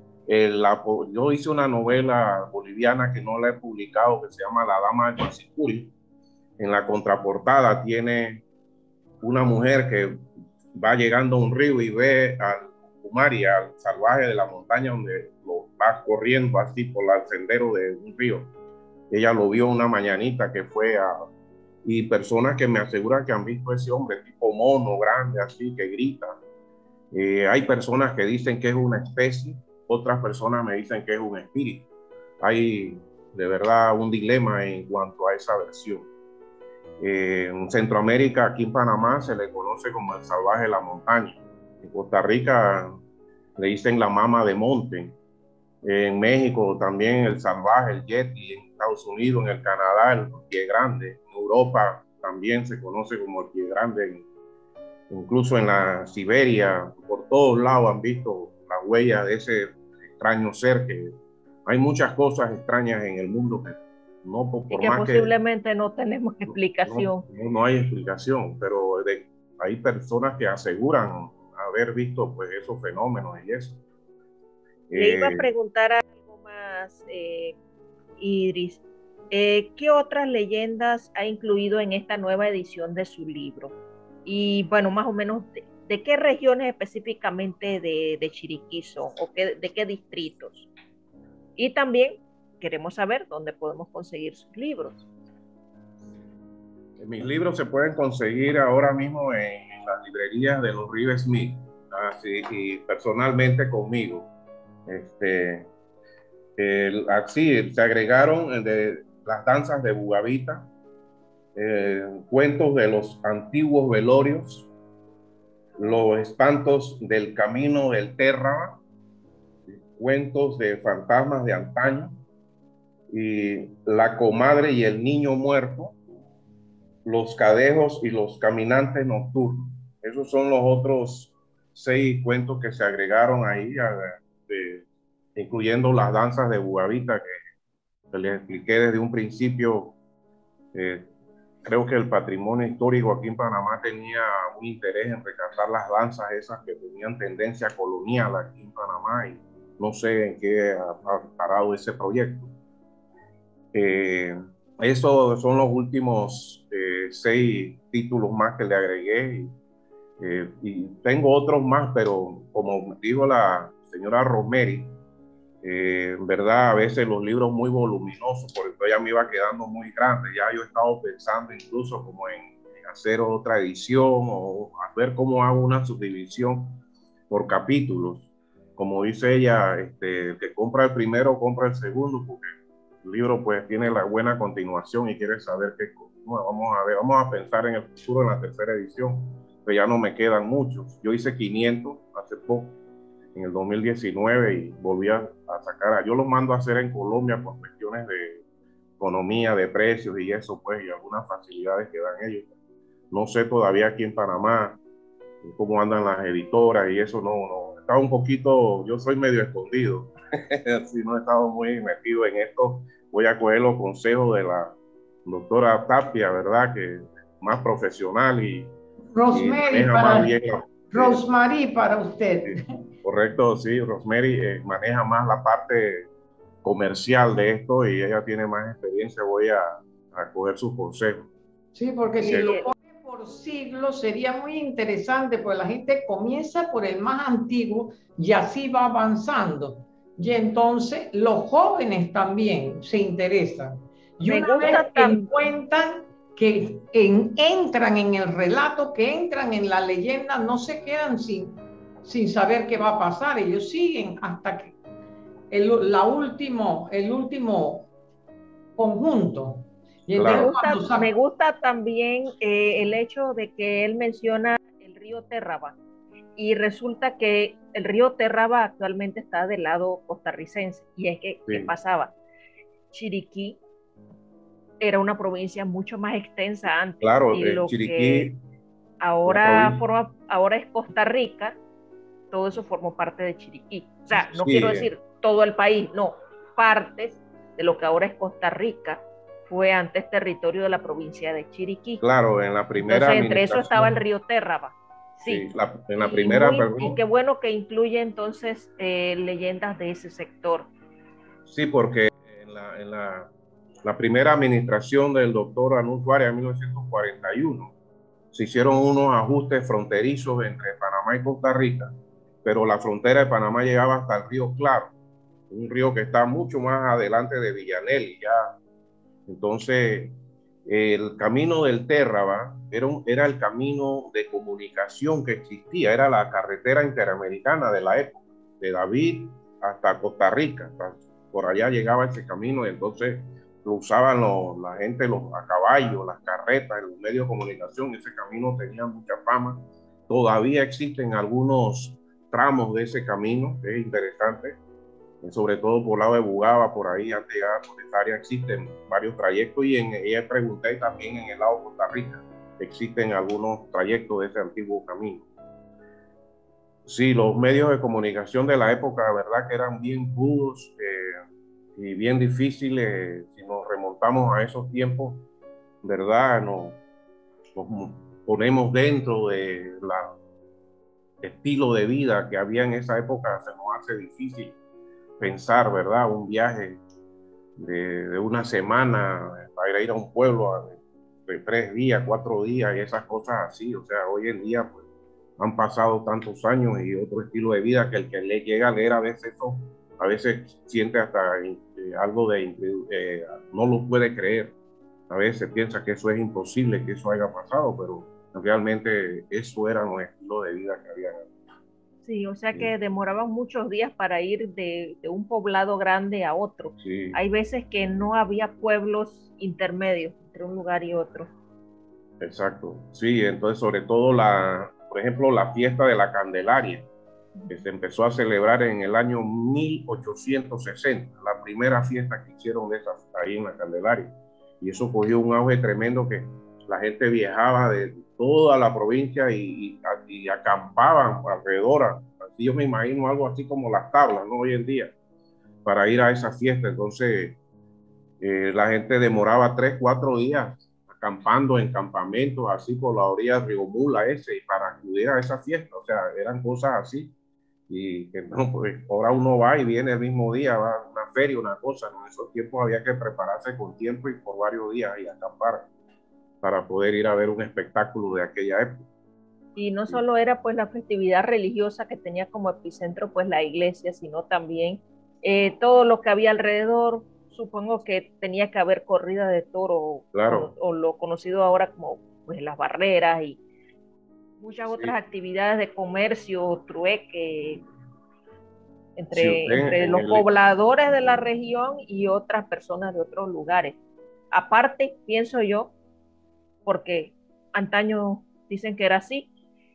Yo hice una novela boliviana que no la he publicado, que se llama La Dama del Pasicuri. En la contraportada tiene una mujer que va llegando a un río y ve al Ucumari, al salvaje de la montaña, donde lo va corriendo así por el sendero de un río. Ella lo vio una mañanita que fue y personas que me aseguran que han visto ese hombre tipo mono grande así que grita. Hay personas que dicen que es una especie, otras personas me dicen que es un espíritu. Hay de verdad un dilema en cuanto a esa versión. En Centroamérica, aquí en Panamá, se le conoce como el salvaje de la montaña. En Costa Rica le dicen la mama de monte. En México también el salvaje, el yeti. En Estados Unidos, en el Canadá, el pie grande. En Europa también se conoce como el pie grande. incluso en la Siberia, por todos lados han visto las huellas de ese extraño ser. Que hay muchas cosas extrañas en el mundo que no, y por que más posiblemente no tenemos explicación. no hay explicación, pero hay personas que aseguran haber visto pues esos fenómenos y eso. Le iba a preguntar algo más, Idris. ¿Qué otras leyendas ha incluido en esta nueva edición de su libro? Y bueno, más o menos, ¿de qué regiones específicamente de Chiriquí son? ¿O de qué distritos? Y también queremos saber dónde podemos conseguir sus libros. Mis libros se pueden conseguir ahora mismo en las librerías de los River Smith, así, y personalmente conmigo. Así se agregaron de las danzas de Bugavita, cuentos de los antiguos velorios, los espantos del camino del Térraba, cuentos de fantasmas de antaño, y la comadre y el niño muerto, los cadejos y los caminantes nocturnos. Esos son los otros 6 cuentos que se agregaron ahí, incluyendo las danzas de Bugavita que les expliqué desde un principio. Creo que el patrimonio histórico aquí en Panamá tenía un interés en rescatar las danzas esas que tenían tendencia colonial aquí en Panamá, y no sé en qué ha parado ese proyecto. Esos son los últimos 6 títulos más que le agregué, y tengo otros más, pero como dijo la señora Rosemary, en verdad a veces los libros muy voluminosos, porque ya me iba quedando muy grande. Ya yo he estado pensando incluso como en hacer otra edición, o a ver cómo hago una subdivisión por capítulos. Como dice ella, el que compra el primero compra el segundo, porque el libro pues tiene la buena continuación y quiere saber qué continúa. Vamos a pensar en el futuro, en la tercera edición, pero ya no me quedan muchos. Yo hice 500 hace poco, en el 2019, y volví a sacar. Yo los mando a hacer en Colombia por cuestiones de economía, de precios y eso, pues, y algunas facilidades que dan ellos. No sé todavía aquí en Panamá cómo andan las editoras y eso. No. Estaba un poquito, yo soy medio escondido. Si no he estado muy metido en esto, voy a coger los consejos de la doctora Tapia, ¿verdad? Que es más profesional y Rosemary, maneja más bien. Rosemary para usted. Sí, correcto, sí, Rosemary maneja más la parte comercial de esto y ella tiene más experiencia. Voy a coger sus consejos. Sí, porque si lo pone por siglos sería muy interesante, porque la gente comienza por el más antiguo y así va avanzando. Y entonces los jóvenes también se interesan. Y una vez que encuentran que entran en el relato, que entran en la leyenda, no se quedan sin saber qué va a pasar. Ellos siguen hasta que el último conjunto. Y claro. Me gusta también el hecho de que él menciona el río Térraba, y resulta que el río Térraba actualmente está del lado costarricense. Y es que, sí. ¿Qué pasaba? Chiriquí era una provincia mucho más extensa antes. Claro, y lo Chiriquí, que ahora es Costa Rica, todo eso formó parte de Chiriquí. O sea, no quiero decir todo el país, no, partes de lo que ahora es Costa Rica fue antes territorio de la provincia de Chiriquí. Claro, en la primera. Entonces, entre eso estaba el río Térraba. Sí, en la primera. Y qué bueno que incluye entonces leyendas de ese sector. Sí, porque en la primera administración del doctor Anús Suárez en 1941 se hicieron unos ajustes fronterizos entre Panamá y Costa Rica, pero la frontera de Panamá llegaba hasta el río Claro, un río que está mucho más adelante de Villanel ya. Entonces, el camino del Térraba era el camino de comunicación que existía, era la carretera interamericana de la época, de David hasta Costa Rica. Por allá llegaba ese camino, y entonces lo usaban la gente a caballos, las carretas, los medios de comunicación. Ese camino tenía mucha fama. Todavía existen algunos tramos de ese camino, que es interesante, sobre todo por el lado de Bugaba, por ahí, antes de llegar por esa área existen varios trayectos, y ella pregunté también en el lado de Costa Rica. existen algunos trayectos de ese antiguo camino. Sí, los medios de comunicación de la época, la verdad que eran bien rudos y bien difíciles. Si nos remontamos a esos tiempos, ¿verdad? Nos ponemos dentro de la estilo de vida que había en esa época, se nos hace difícil pensar, ¿verdad? Un viaje de una semana para ir a un pueblo de 3 días, 4 días y esas cosas así. O sea, hoy en día pues han pasado tantos años y otro estilo de vida que el que le llega a leer a veces eso, a veces siente hasta algo no lo puede creer. A veces piensa que eso es imposible, que eso haya pasado, pero realmente eso era un estilo de vida que había. Sí, o sea que demoraban muchos días para ir de un poblado grande a otro. Sí. Hay veces que no había pueblos intermedios entre un lugar y otro. Exacto. Sí, entonces sobre todo por ejemplo, la fiesta de la Candelaria, que se empezó a celebrar en el año 1860, la primera fiesta que hicieron de esas ahí en la Candelaria. Y eso cogió un auge tremendo que la gente viajaba de toda la provincia y acampaban alrededor. Así yo me imagino algo así como las tablas, ¿no? Hoy en día, para ir a esa fiesta. Entonces, la gente demoraba 3, 4 días acampando en campamentos así por la orilla del río Mula y para acudir a esa fiesta. O sea, eran cosas así. Y que no, pues ahora uno va y viene el mismo día, va a una feria, una cosa, ¿no? En esos tiempos había que prepararse con tiempo y por varios días y acampar para poder ir a ver un espectáculo de aquella época. Y no solo era pues la festividad religiosa que tenía como epicentro pues la iglesia, sino también todo lo que había alrededor. Supongo que tenía que haber corrida de toro, claro, o lo conocido ahora como pues las barreras y muchas otras actividades de comercio, trueque, entre los pobladores de la región y otras personas de otros lugares. Aparte, pienso yo, porque antaño dicen que era así,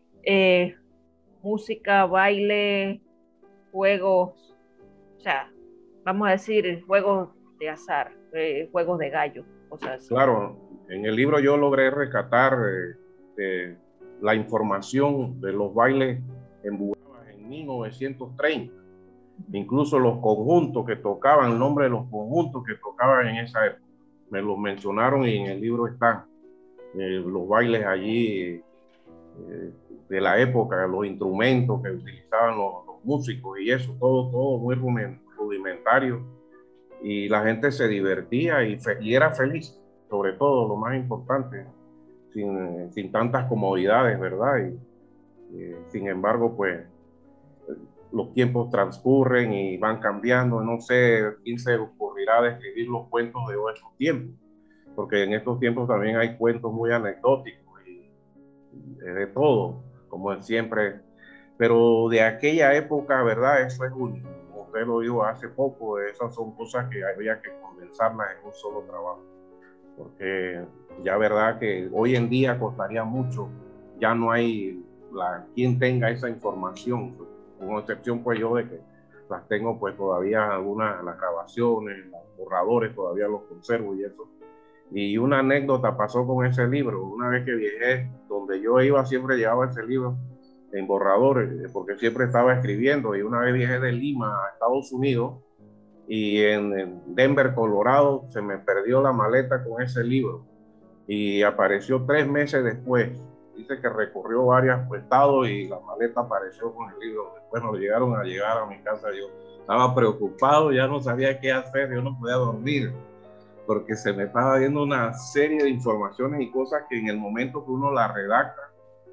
música, baile, juegos, o sea, vamos a decir, juegos de azar, juegos de gallo, cosas así. Claro, en el libro yo logré rescatar la información de los bailes en Bugaba en 1930. Incluso los conjuntos que tocaban, el nombre de los conjuntos que tocaban en esa época, me los mencionaron y en el libro están los bailes allí de la época, los instrumentos que utilizaban los músicos y eso, todo muy rudimentario, y la gente se divertía y era feliz, sobre todo, lo más importante, sin tantas comodidades, ¿verdad? Sin embargo, pues los tiempos transcurren y van cambiando. No sé quién se ocurrirá de escribir los cuentos de estos tiempos, porque en estos tiempos también hay cuentos muy anecdóticos y de todo, como siempre, pero de aquella época, ¿verdad? Eso es único. Como usted lo dijo hace poco, esas son cosas que había que condensarlas en un solo trabajo, porque ya verdad que hoy en día costaría mucho, ya no hay quien tenga esa información, con excepción pues yo de que las tengo pues todavía algunas, las grabaciones, los borradores todavía los conservo y eso. Y una anécdota pasó con ese libro. Una vez que viajé, donde yo iba siempre llevaba ese libro en borradores, porque siempre estaba escribiendo. Y una vez viajé de Lima a Estados Unidos y en Denver, Colorado, se me perdió la maleta con ese libro y apareció 3 meses después. Dice que recorrió varios estados y la maleta apareció con el libro. Después nos llegaron a llegar a mi casa. Yo estaba preocupado, ya no sabía qué hacer, yo no podía dormir, porque se me estaba viendo una serie de informaciones y cosas que en el momento que uno las redacta,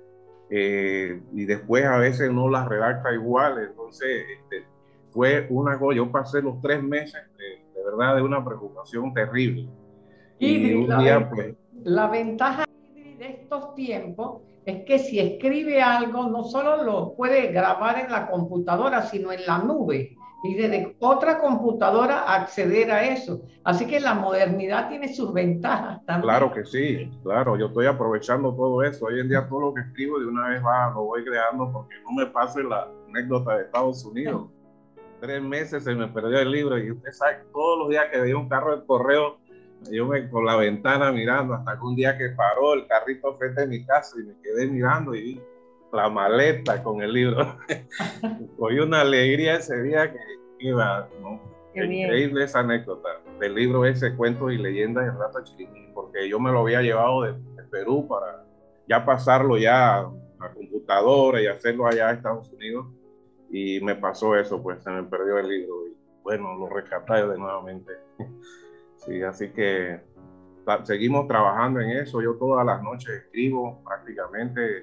y después a veces no las redacta igual. Entonces fue una cosa, yo pasé los 3 meses de verdad de una preocupación terrible. Y un día pues... La ventaja de estos tiempos es que si escribe algo no solo lo puede grabar en la computadora, sino en la nube, y desde otra computadora acceder a eso. Así que la modernidad tiene sus ventajas también. Claro que sí, claro, yo estoy aprovechando todo eso. Hoy en día todo lo que escribo de una vez lo voy creando, porque no me pase la anécdota de Estados Unidos. 3 meses se me perdió el libro y usted sabe, todos los días que veía un carro de correo con la ventana mirando, hasta que un día que paró el carrito frente a mi casa y me quedé mirando y vi la maleta con el libro. Cogí una alegría ese día que iba, ¿no? Increíble esa anécdota del libro ese, Cuentos y Leyendas del Rato de Chiriquí, porque yo me lo había llevado de Perú para ya pasarlo ya a computadora y hacerlo allá a Estados Unidos, y me pasó eso, pues se me perdió el libro y bueno, lo rescaté de nuevamente. Sí, así que seguimos trabajando en eso. Yo todas las noches escribo prácticamente,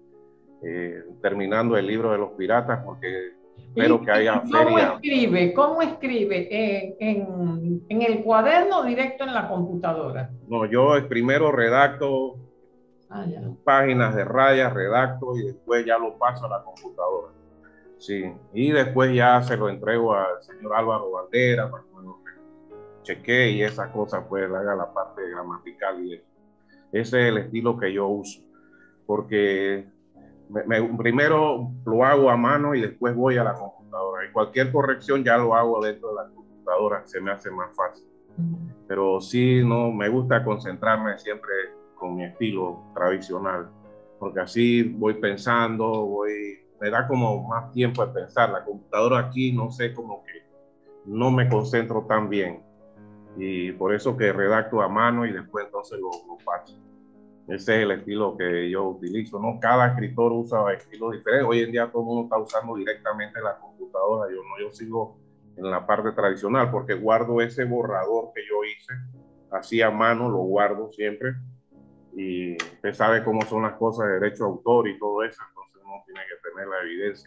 terminando el libro de los piratas, porque espero que haya feria. ¿Cómo escribe? ¿En el cuaderno o directo en la computadora? No, yo primero redacto páginas de rayas, redacto y después ya lo paso a la computadora. Sí, y después ya se lo entrego al señor Álvaro Valdera para que me lo chequee y esas cosas, pues haga la parte gramatical y eso. Ese es el estilo que yo uso, porque primero lo hago a mano y después voy a la computadora, y cualquier corrección ya lo hago dentro de la computadora, se me hace más fácil. Pero sí, no, me gusta concentrarme siempre con mi estilo tradicional, porque así voy pensando, me da como más tiempo de pensar. La computadora aquí, no sé, como que no me concentro tan bien, y por eso que redacto a mano y después entonces lo paso. Ese es el estilo que yo utilizo, ¿no? Cada escritor usa estilos diferentes. Hoy en día todo el mundo está usando directamente la computadora. Yo sigo en la parte tradicional porque guardo ese borrador que yo hice así a mano, lo guardo siempre, y usted sabe cómo son las cosas de derecho de autor y todo eso, entonces uno tiene que tener la evidencia.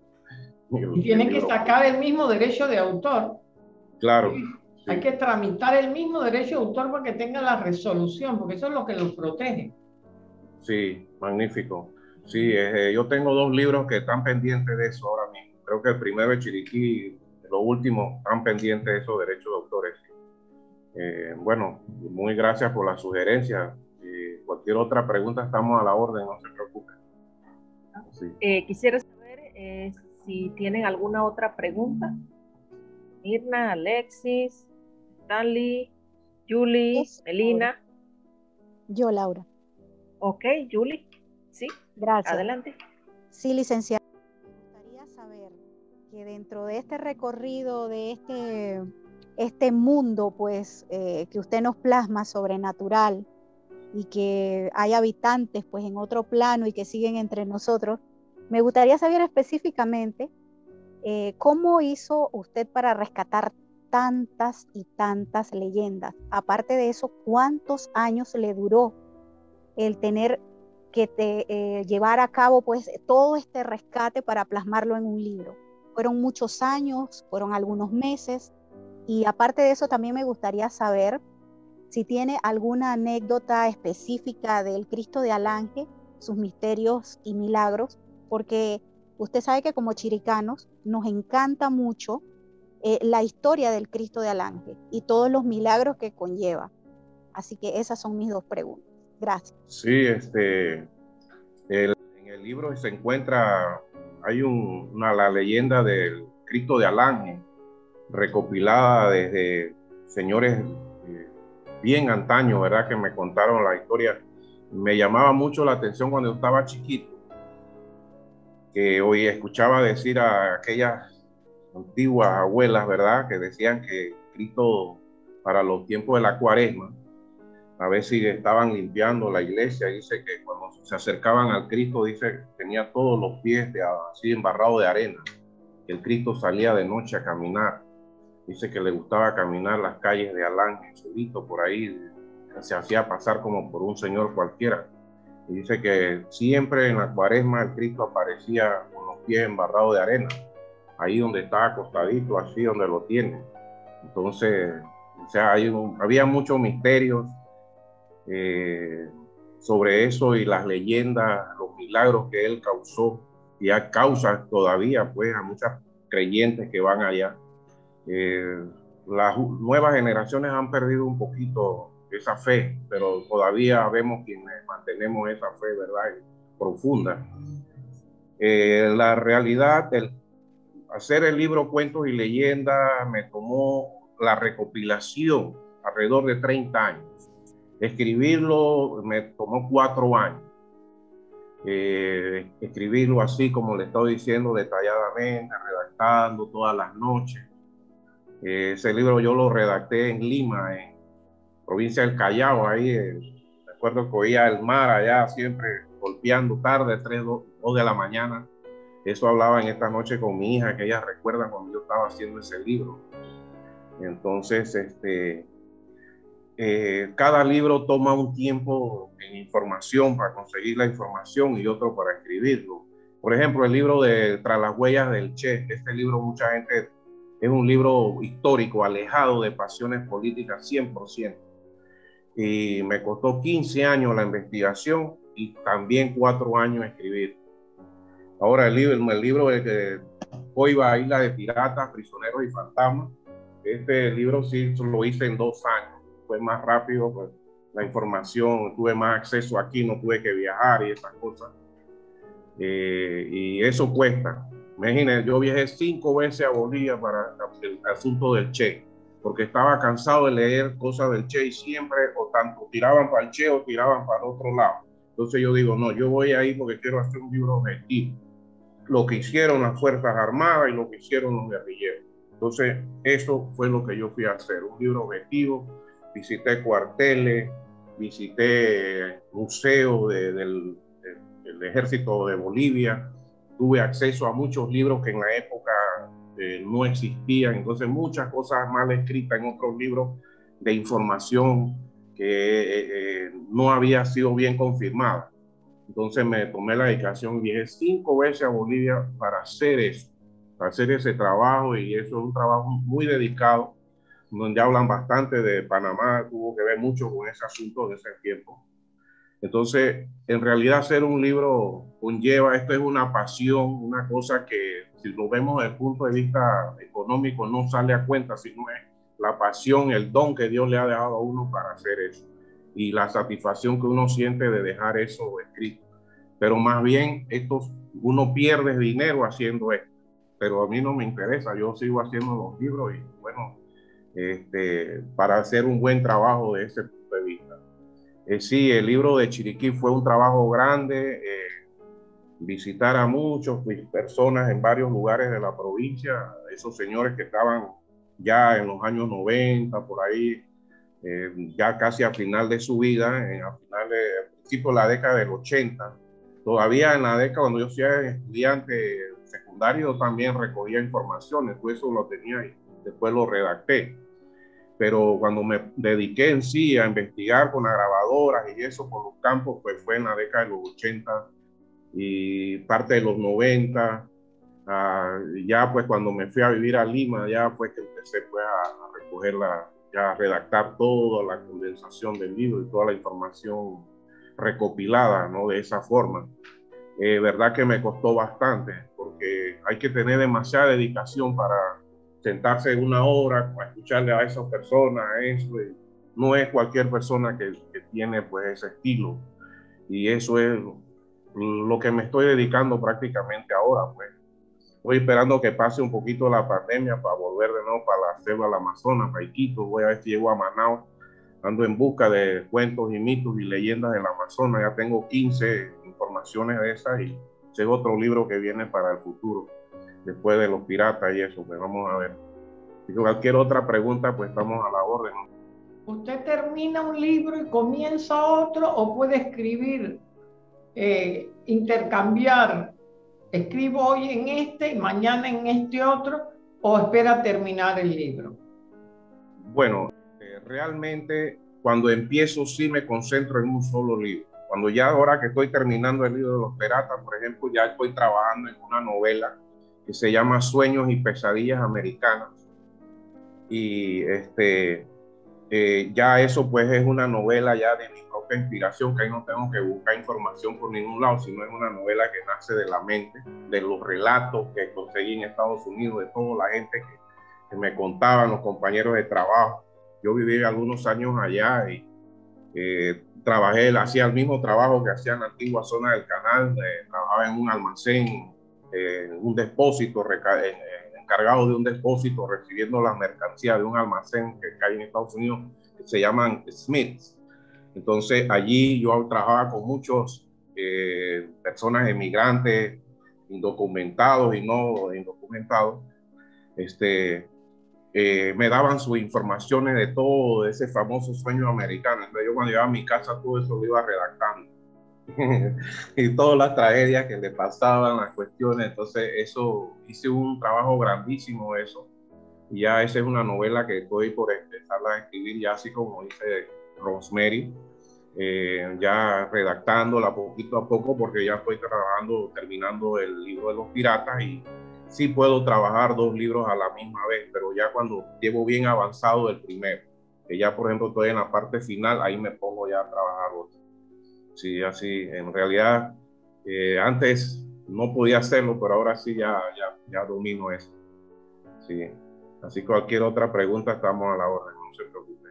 Y tienen que sacar el mismo derecho de autor. Claro. Sí. Hay que tramitar el mismo derecho de autor para que tenga la resolución, porque eso es lo que los protege. Sí, magnífico. Sí, yo tengo 2 libros que están pendientes de eso ahora mismo. Creo que el primero es Chiriquí, los últimos están pendientes de esos derechos de autores. Bueno, muy gracias por la sugerencia. Cualquier otra pregunta estamos a la orden, no se preocupen. Sí. Quisiera saber si tienen alguna otra pregunta. Mirna, Alexis, Stanley, Julie, Melina. Yo, Laura. Ok, Julie. Sí, gracias. Adelante. Sí, licenciada. Me gustaría saber que dentro de este recorrido, de este mundo, pues, que usted nos plasma sobrenatural y que hay habitantes, pues, en otro plano y que siguen entre nosotros, me gustaría saber específicamente cómo hizo usted para rescatar tantas y tantas leyendas. Aparte de eso, ¿cuántos años le duró el tener que llevar a cabo, pues, todo este rescate para plasmarlo en un libro? ¿Fueron muchos años? ¿Fueron algunos meses? Y aparte de eso, también me gustaría saber si tiene alguna anécdota específica del Cristo de Alange, sus misterios y milagros, porque usted sabe que como chiricanos nos encanta mucho la historia del Cristo de Alange y todos los milagros que conlleva. Así que esas son mis 2 preguntas. Gracias. Sí, en el libro se encuentra, hay la leyenda del Cristo de Alange, recopilada desde señores bien antaño, ¿verdad? Que me contaron la historia. Me llamaba mucho la atención cuando yo estaba chiquito, que hoy escuchaba decir a aquellas antiguas abuelas, ¿verdad? Que decían que Cristo, para los tiempos de la Cuaresma, a ver si estaban limpiando la iglesia, dice que cuando se acercaban al Cristo, dice, tenía todos los pies así embarrados de arena. El Cristo salía de noche a caminar. Dice que le gustaba caminar las calles de Alange, solito por ahí, se hacía pasar como por un señor cualquiera. Y dice que siempre en la Cuaresma el Cristo aparecía con los pies embarrados de arena, ahí donde está acostadito, así donde lo tiene. Entonces, o sea, había muchos misterios sobre eso, y las leyendas, los milagros que él causó, y causa todavía, pues, a muchas creyentes que van allá. Las nuevas generaciones han perdido un poquito esa fe, pero todavía vemos quienes mantenemos esa fe, ¿verdad? Profunda. La realidad, hacer el libro Cuentos y Leyendas me tomó la recopilación alrededor de 30 años. Escribirlo me tomó 4 años. Escribirlo así como le estoy diciendo, detalladamente, redactando todas las noches. Ese libro yo lo redacté en Lima, en provincia del Callao, ahí recuerdo que oía el mar allá siempre golpeando tarde, 3, 2 de la mañana. Eso hablaba en esta noche con mi hija, que ella recuerda cuando yo estaba haciendo ese libro. Entonces, cada libro toma un tiempo en información para conseguir la información y otro para escribirlo. Por ejemplo, el libro de Tras las huellas del Che, este libro mucha gente, es un libro histórico, alejado de pasiones políticas 100%. Y me costó 15 años la investigación y también 4 años escribir. Ahora el libro de Coiba, Isla de Piratas, Prisioneros y Fantasmas, este libro sí lo hice en 2 años. Fue más rápido, pues, la información, tuve más acceso aquí, no tuve que viajar y esas cosas. Y eso cuesta. Imagínense, yo viajé 5 veces a Bolivia para el asunto del Che, porque estaba cansado de leer cosas del Che y siempre o tanto tiraban para el Che o tiraban para el otro lado. Entonces yo digo, no, yo voy ahí porque quiero hacer un libro objetivo. Lo que hicieron las Fuerzas Armadas y lo que hicieron los guerrilleros. Entonces eso fue lo que yo fui a hacer, un libro objetivo. Visité cuarteles, visité museos del Ejército de Bolivia, tuve acceso a muchos libros que en la época no existían, entonces muchas cosas mal escritas en otros libros de información que no había sido bien confirmada. Entonces me tomé la dedicación y viajé 5 veces a Bolivia para hacer eso, para hacer ese trabajo, y eso es un trabajo muy dedicado, donde hablan bastante de Panamá, tuvo que ver mucho con ese asunto de ese tiempo. Entonces, en realidad hacer un libro conlleva, esto es una pasión, una cosa que si lo vemos desde el punto de vista económico no sale a cuenta, sino es la pasión, el don que Dios le ha dejado a uno para hacer eso y la satisfacción que uno siente de dejar eso escrito. Pero más bien uno pierde dinero haciendo esto, pero a mí no me interesa, yo sigo haciendo los libros y bueno, para hacer un buen trabajo de ese punto de vista. Sí, el libro de Chiriquí fue un trabajo grande, visitar a muchas personas en varios lugares de la provincia, esos señores que estaban ya en los años 90, por ahí, ya casi a final de su vida, al principio de la década del 80. Todavía en la década, cuando yo era estudiante secundario, también recogía informaciones, todo eso lo tenía y después lo redacté. Pero cuando me dediqué en sí a investigar con las grabadoras y eso por los campos, pues fue en la década de los 80 y parte de los 90. Ya pues cuando me fui a vivir a Lima, ya fue que empecé pues a recoger ya a redactar toda la condensación del libro y toda la información recopilada, ¿no? De esa forma. Verdad que me costó bastante, porque hay que tener demasiada dedicación para sentarse 1 hora a escucharle a esas personas, eso, y no es cualquier persona que tiene pues ese estilo, y eso es lo que me estoy dedicando prácticamente ahora. Pues estoy esperando que pase un poquito la pandemia para volver de nuevo para la selva del Amazonas, para Iquitos. Voy a ver si llego a Manaus, ando en busca de cuentos y mitos y leyendas del Amazonas, ya tengo 15 informaciones de esas y ese es otro libro que viene para el futuro. Después de los piratas y eso, pues vamos a ver. Si cualquier otra pregunta, pues estamos a la orden, ¿no? ¿Usted termina un libro y comienza otro o puede escribir, intercambiar? Escribo hoy en este y mañana en este otro, o espera terminar el libro. Bueno, realmente cuando empiezo sí me concentro en un solo libro. Cuando ya ahora que estoy terminando el libro de los piratas, por ejemplo, ya estoy trabajando en una novela que se llama Sueños y Pesadillas Americanas. Y ya eso pues es una novela ya de mi propia inspiración, que ahí no tengo que buscar información por ningún lado, sino es una novela que nace de la mente, de los relatos que conseguí en Estados Unidos, de toda la gente que me contaban, los compañeros de trabajo. Yo viví algunos años allá y trabajé, hacía el mismo trabajo que hacía en la antigua zona del canal, trabajaba en un almacén, un depósito, encargado de un depósito, recibiendo las mercancías de un almacén que hay en Estados Unidos, se llaman Smiths. Entonces allí yo trabajaba con muchos personas emigrantes, indocumentados y no indocumentados. Me daban sus informaciones de todo ese famoso sueño americano. Entonces yo cuando llegaba a mi casa todo eso lo iba redactando. Y todas las tragedias que le pasaban, las cuestiones. Entonces eso, hice un trabajo grandísimo eso. Y ya esa es una novela que estoy por empezarla a escribir, ya así como dice Rosemary, ya redactándola poquito a poco, porque ya estoy trabajando, terminando el libro de los piratas, y sí puedo trabajar 2 libros a la misma vez, pero ya cuando llevo bien avanzado el primero, que ya por ejemplo estoy en la parte final, ahí me pongo ya a trabajar otro. Sí, así, en realidad, antes no podía hacerlo, pero ahora sí ya domino eso. Sí. Así cualquier otra pregunta estamos a la orden, no se preocupe.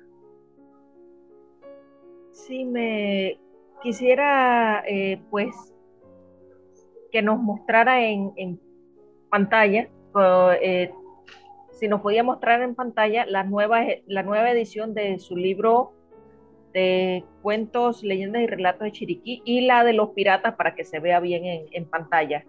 Sí, me quisiera pues que nos mostrara en pantalla, si nos podía mostrar en pantalla la nueva edición de su libro de cuentos, leyendas y relatos de Chiriquí, y la de los piratas para que se vea bien en pantalla.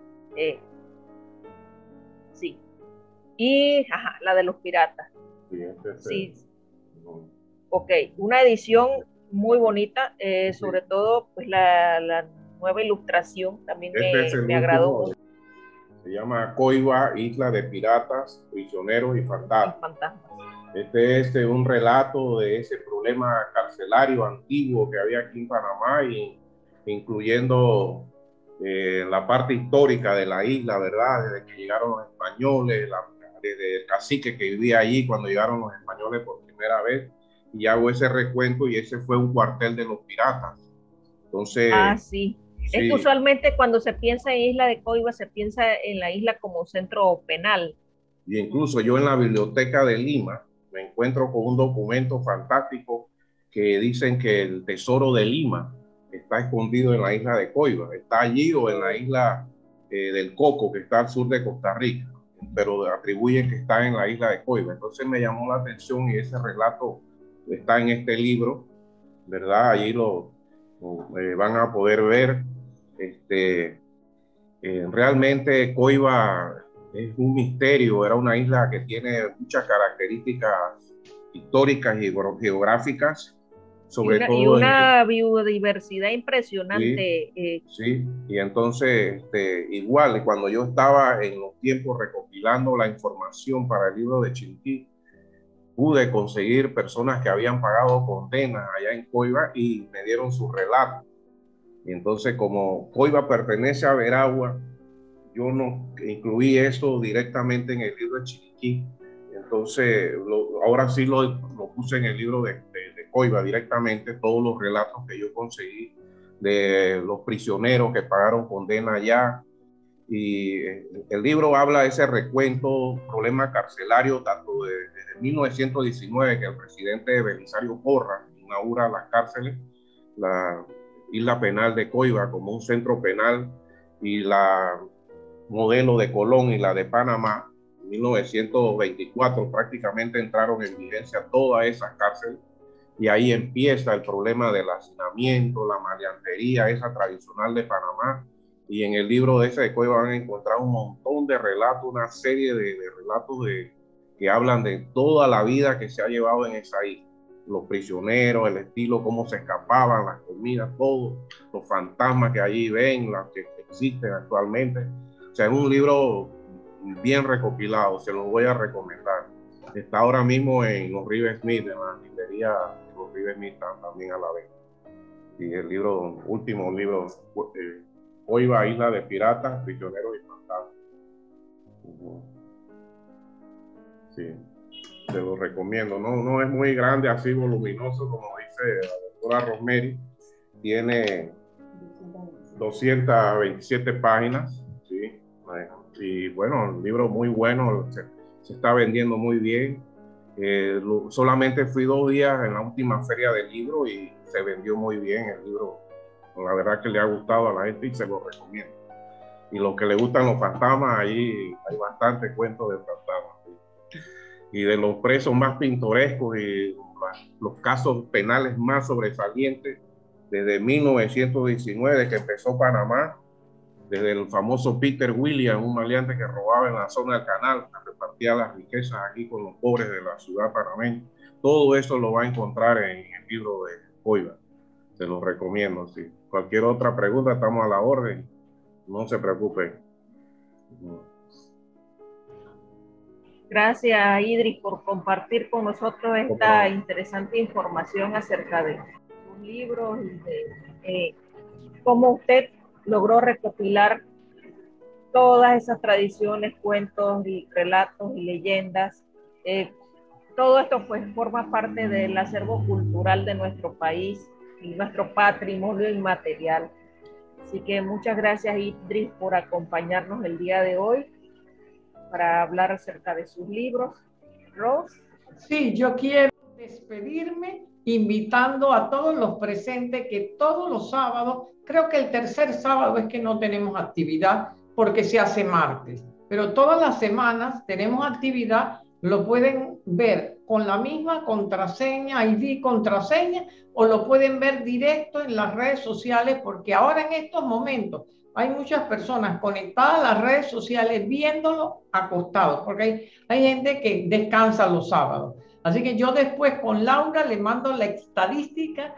Sí. Y la de los piratas. Sí. Ok, una edición muy bonita, sobre todo pues la nueva ilustración también me agradó. Se llama Coiba, Isla de Piratas, Prisioneros y Fantasmas. Este es un relato de ese problema carcelario antiguo que había aquí en Panamá, y incluyendo la parte histórica de la isla, ¿verdad? Desde que llegaron los españoles, desde el cacique que vivía allí cuando llegaron los españoles por primera vez, y hago ese recuento, y ese fue un cuartel de los piratas. Entonces, sí. Es que usualmente cuando se piensa en Isla de Coiba se piensa en la isla como centro penal. Y incluso yo en la biblioteca de Lima me encuentro con un documento fantástico que dicen que el tesoro de Lima está escondido en la isla de Coiba. Está allí, o en la isla del Coco, que está al sur de Costa Rica, pero atribuyen que está en la isla de Coiba. Entonces me llamó la atención, y ese relato está en este libro, ¿verdad? Allí lo van a poder ver. Realmente Coiba es un misterio. Era una isla que tiene muchas características históricas y geográficas, sobre todo. Y una biodiversidad impresionante. Sí, y entonces igual cuando yo estaba en los tiempos recopilando la información para el libro de Chiriquí, pude conseguir personas que habían pagado condenas allá en Coiba y me dieron su relato. Y entonces, como Coiba pertenece a Veragua, yo no incluí eso directamente en el libro de Chiriquí. Entonces, ahora sí lo puse en el libro de Coiba directamente, todos los relatos que yo conseguí de los prisioneros que pagaron condena allá. Y el libro habla de ese recuento, problema carcelario, tanto desde 1919, que el presidente Belisario Porras inaugura las cárceles, la isla penal de Coiba como un centro penal, y la modelo de Colón y la de Panamá, en 1924 prácticamente entraron en vigencia todas esas cárceles, y ahí empieza el problema del hacinamiento, la maleantería, esa tradicional de Panamá. Y en el libro de ese de Coiba van a encontrar un montón de relatos, una serie de relatos que hablan de toda la vida que se ha llevado en esa isla. Los prisioneros, el estilo, cómo se escapaban, las comidas, todo, los fantasmas que allí ven, las que existen actualmente. O sea, es un libro bien recopilado, se lo voy a recomendar. Está ahora mismo en los River Smith, en la librería de los River Smith también a la vez. Y el libro, último libro, Coiba, Isla de Piratas, Prisioneros y Fantasmas. Sí, te lo recomiendo. No es muy grande, así voluminoso, como dice la doctora Rosemary. Tiene 227 páginas, ¿sí? Y bueno, el libro muy bueno, se está vendiendo muy bien. Solamente fui 2 días en la última feria del libro y se vendió muy bien el libro. La verdad que le ha gustado a la gente y se lo recomiendo. Y los que le gustan los fantasmas, ahí hay bastante cuentos de fantasmas. y de los presos más pintorescos y los casos penales más sobresalientes desde 1919 que empezó Panamá, desde el famoso Peter Williams, un maleante que robaba en la zona del canal, que repartía las riquezas aquí con los pobres de la ciudad panameña. Todo eso lo va a encontrar en el libro de Coiba. Se los recomiendo. Sí. Cualquier otra pregunta, estamos a la orden. No se preocupen. Gracias, Idris, por compartir con nosotros esta interesante información acerca de sus libros y de cómo usted logró recopilar todas esas tradiciones, cuentos y relatos y leyendas. Todo esto pues forma parte del acervo cultural de nuestro país y nuestro patrimonio inmaterial. Así que muchas gracias, Idris, por acompañarnos el día de hoy para hablar acerca de sus libros. Rose. Sí, yo quiero despedirme invitando a todos los presentes que todos los sábados, creo que el tercer sábado es que no tenemos actividad porque se hace martes, pero todas las semanas tenemos actividad, lo pueden ver con la misma contraseña, ID contraseña, o lo pueden ver directo en las redes sociales, porque ahora en estos momentos hay muchas personas conectadas a las redes sociales viéndolo acostados, porque hay gente que descansa los sábados. Así que yo después con Laura le mando la estadística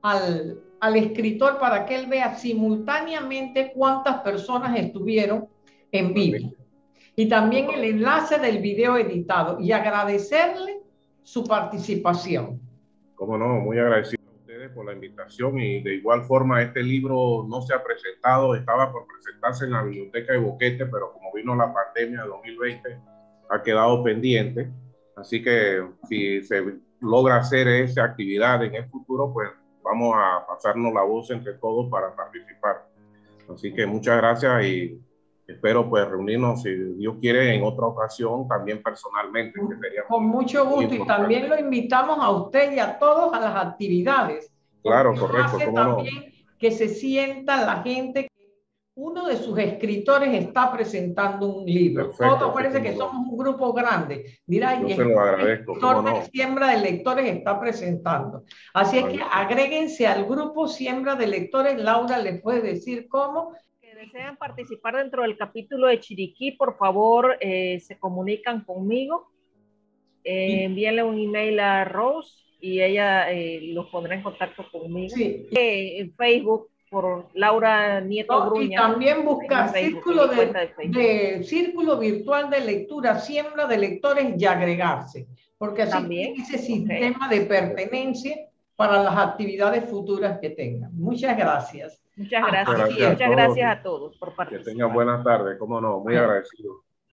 al escritor para que él vea simultáneamente cuántas personas estuvieron en vivo. Y también el enlace del video editado y agradecerle su participación. Cómo no, muy agradecido a ustedes por la invitación y de igual forma este libro no se ha presentado, estaba por presentarse en la biblioteca de Boquete, pero como vino la pandemia de 2020 ha quedado pendiente, así que si se logra hacer esa actividad en el futuro, pues vamos a pasarnos la voz entre todos para participar. Así que muchas gracias y espero pues reunirnos, si Dios quiere, en otra ocasión, también personalmente. Que sería con mucho gusto, y también lo invitamos a usted y a todos a las actividades. Claro, correcto. Hace también que se sienta la gente que uno de sus escritores está presentando un libro. Todo parece que somos un grupo grande. Dirá, yo se lo agradezco. El Siembra de Lectores está presentando. Así es que agréguense al grupo Siembra de Lectores. Laura les puede decir cómo. Desean participar dentro del capítulo de Chiriquí, por favor, se comunican conmigo, envíenle un email a Rose y ella los pondrá en contacto conmigo. Sí. En Facebook por Laura Nieto Gruña. Y también buscar Círculo Círculo Virtual de Lectura, Siembra de Lectores y agregarse, porque así también ese sistema de pertenencia para las actividades futuras que tengan. Muchas gracias. Muchas gracias. Muchas gracias a todos por participar. Que tengan buenas tardes, cómo no, muy agradecido.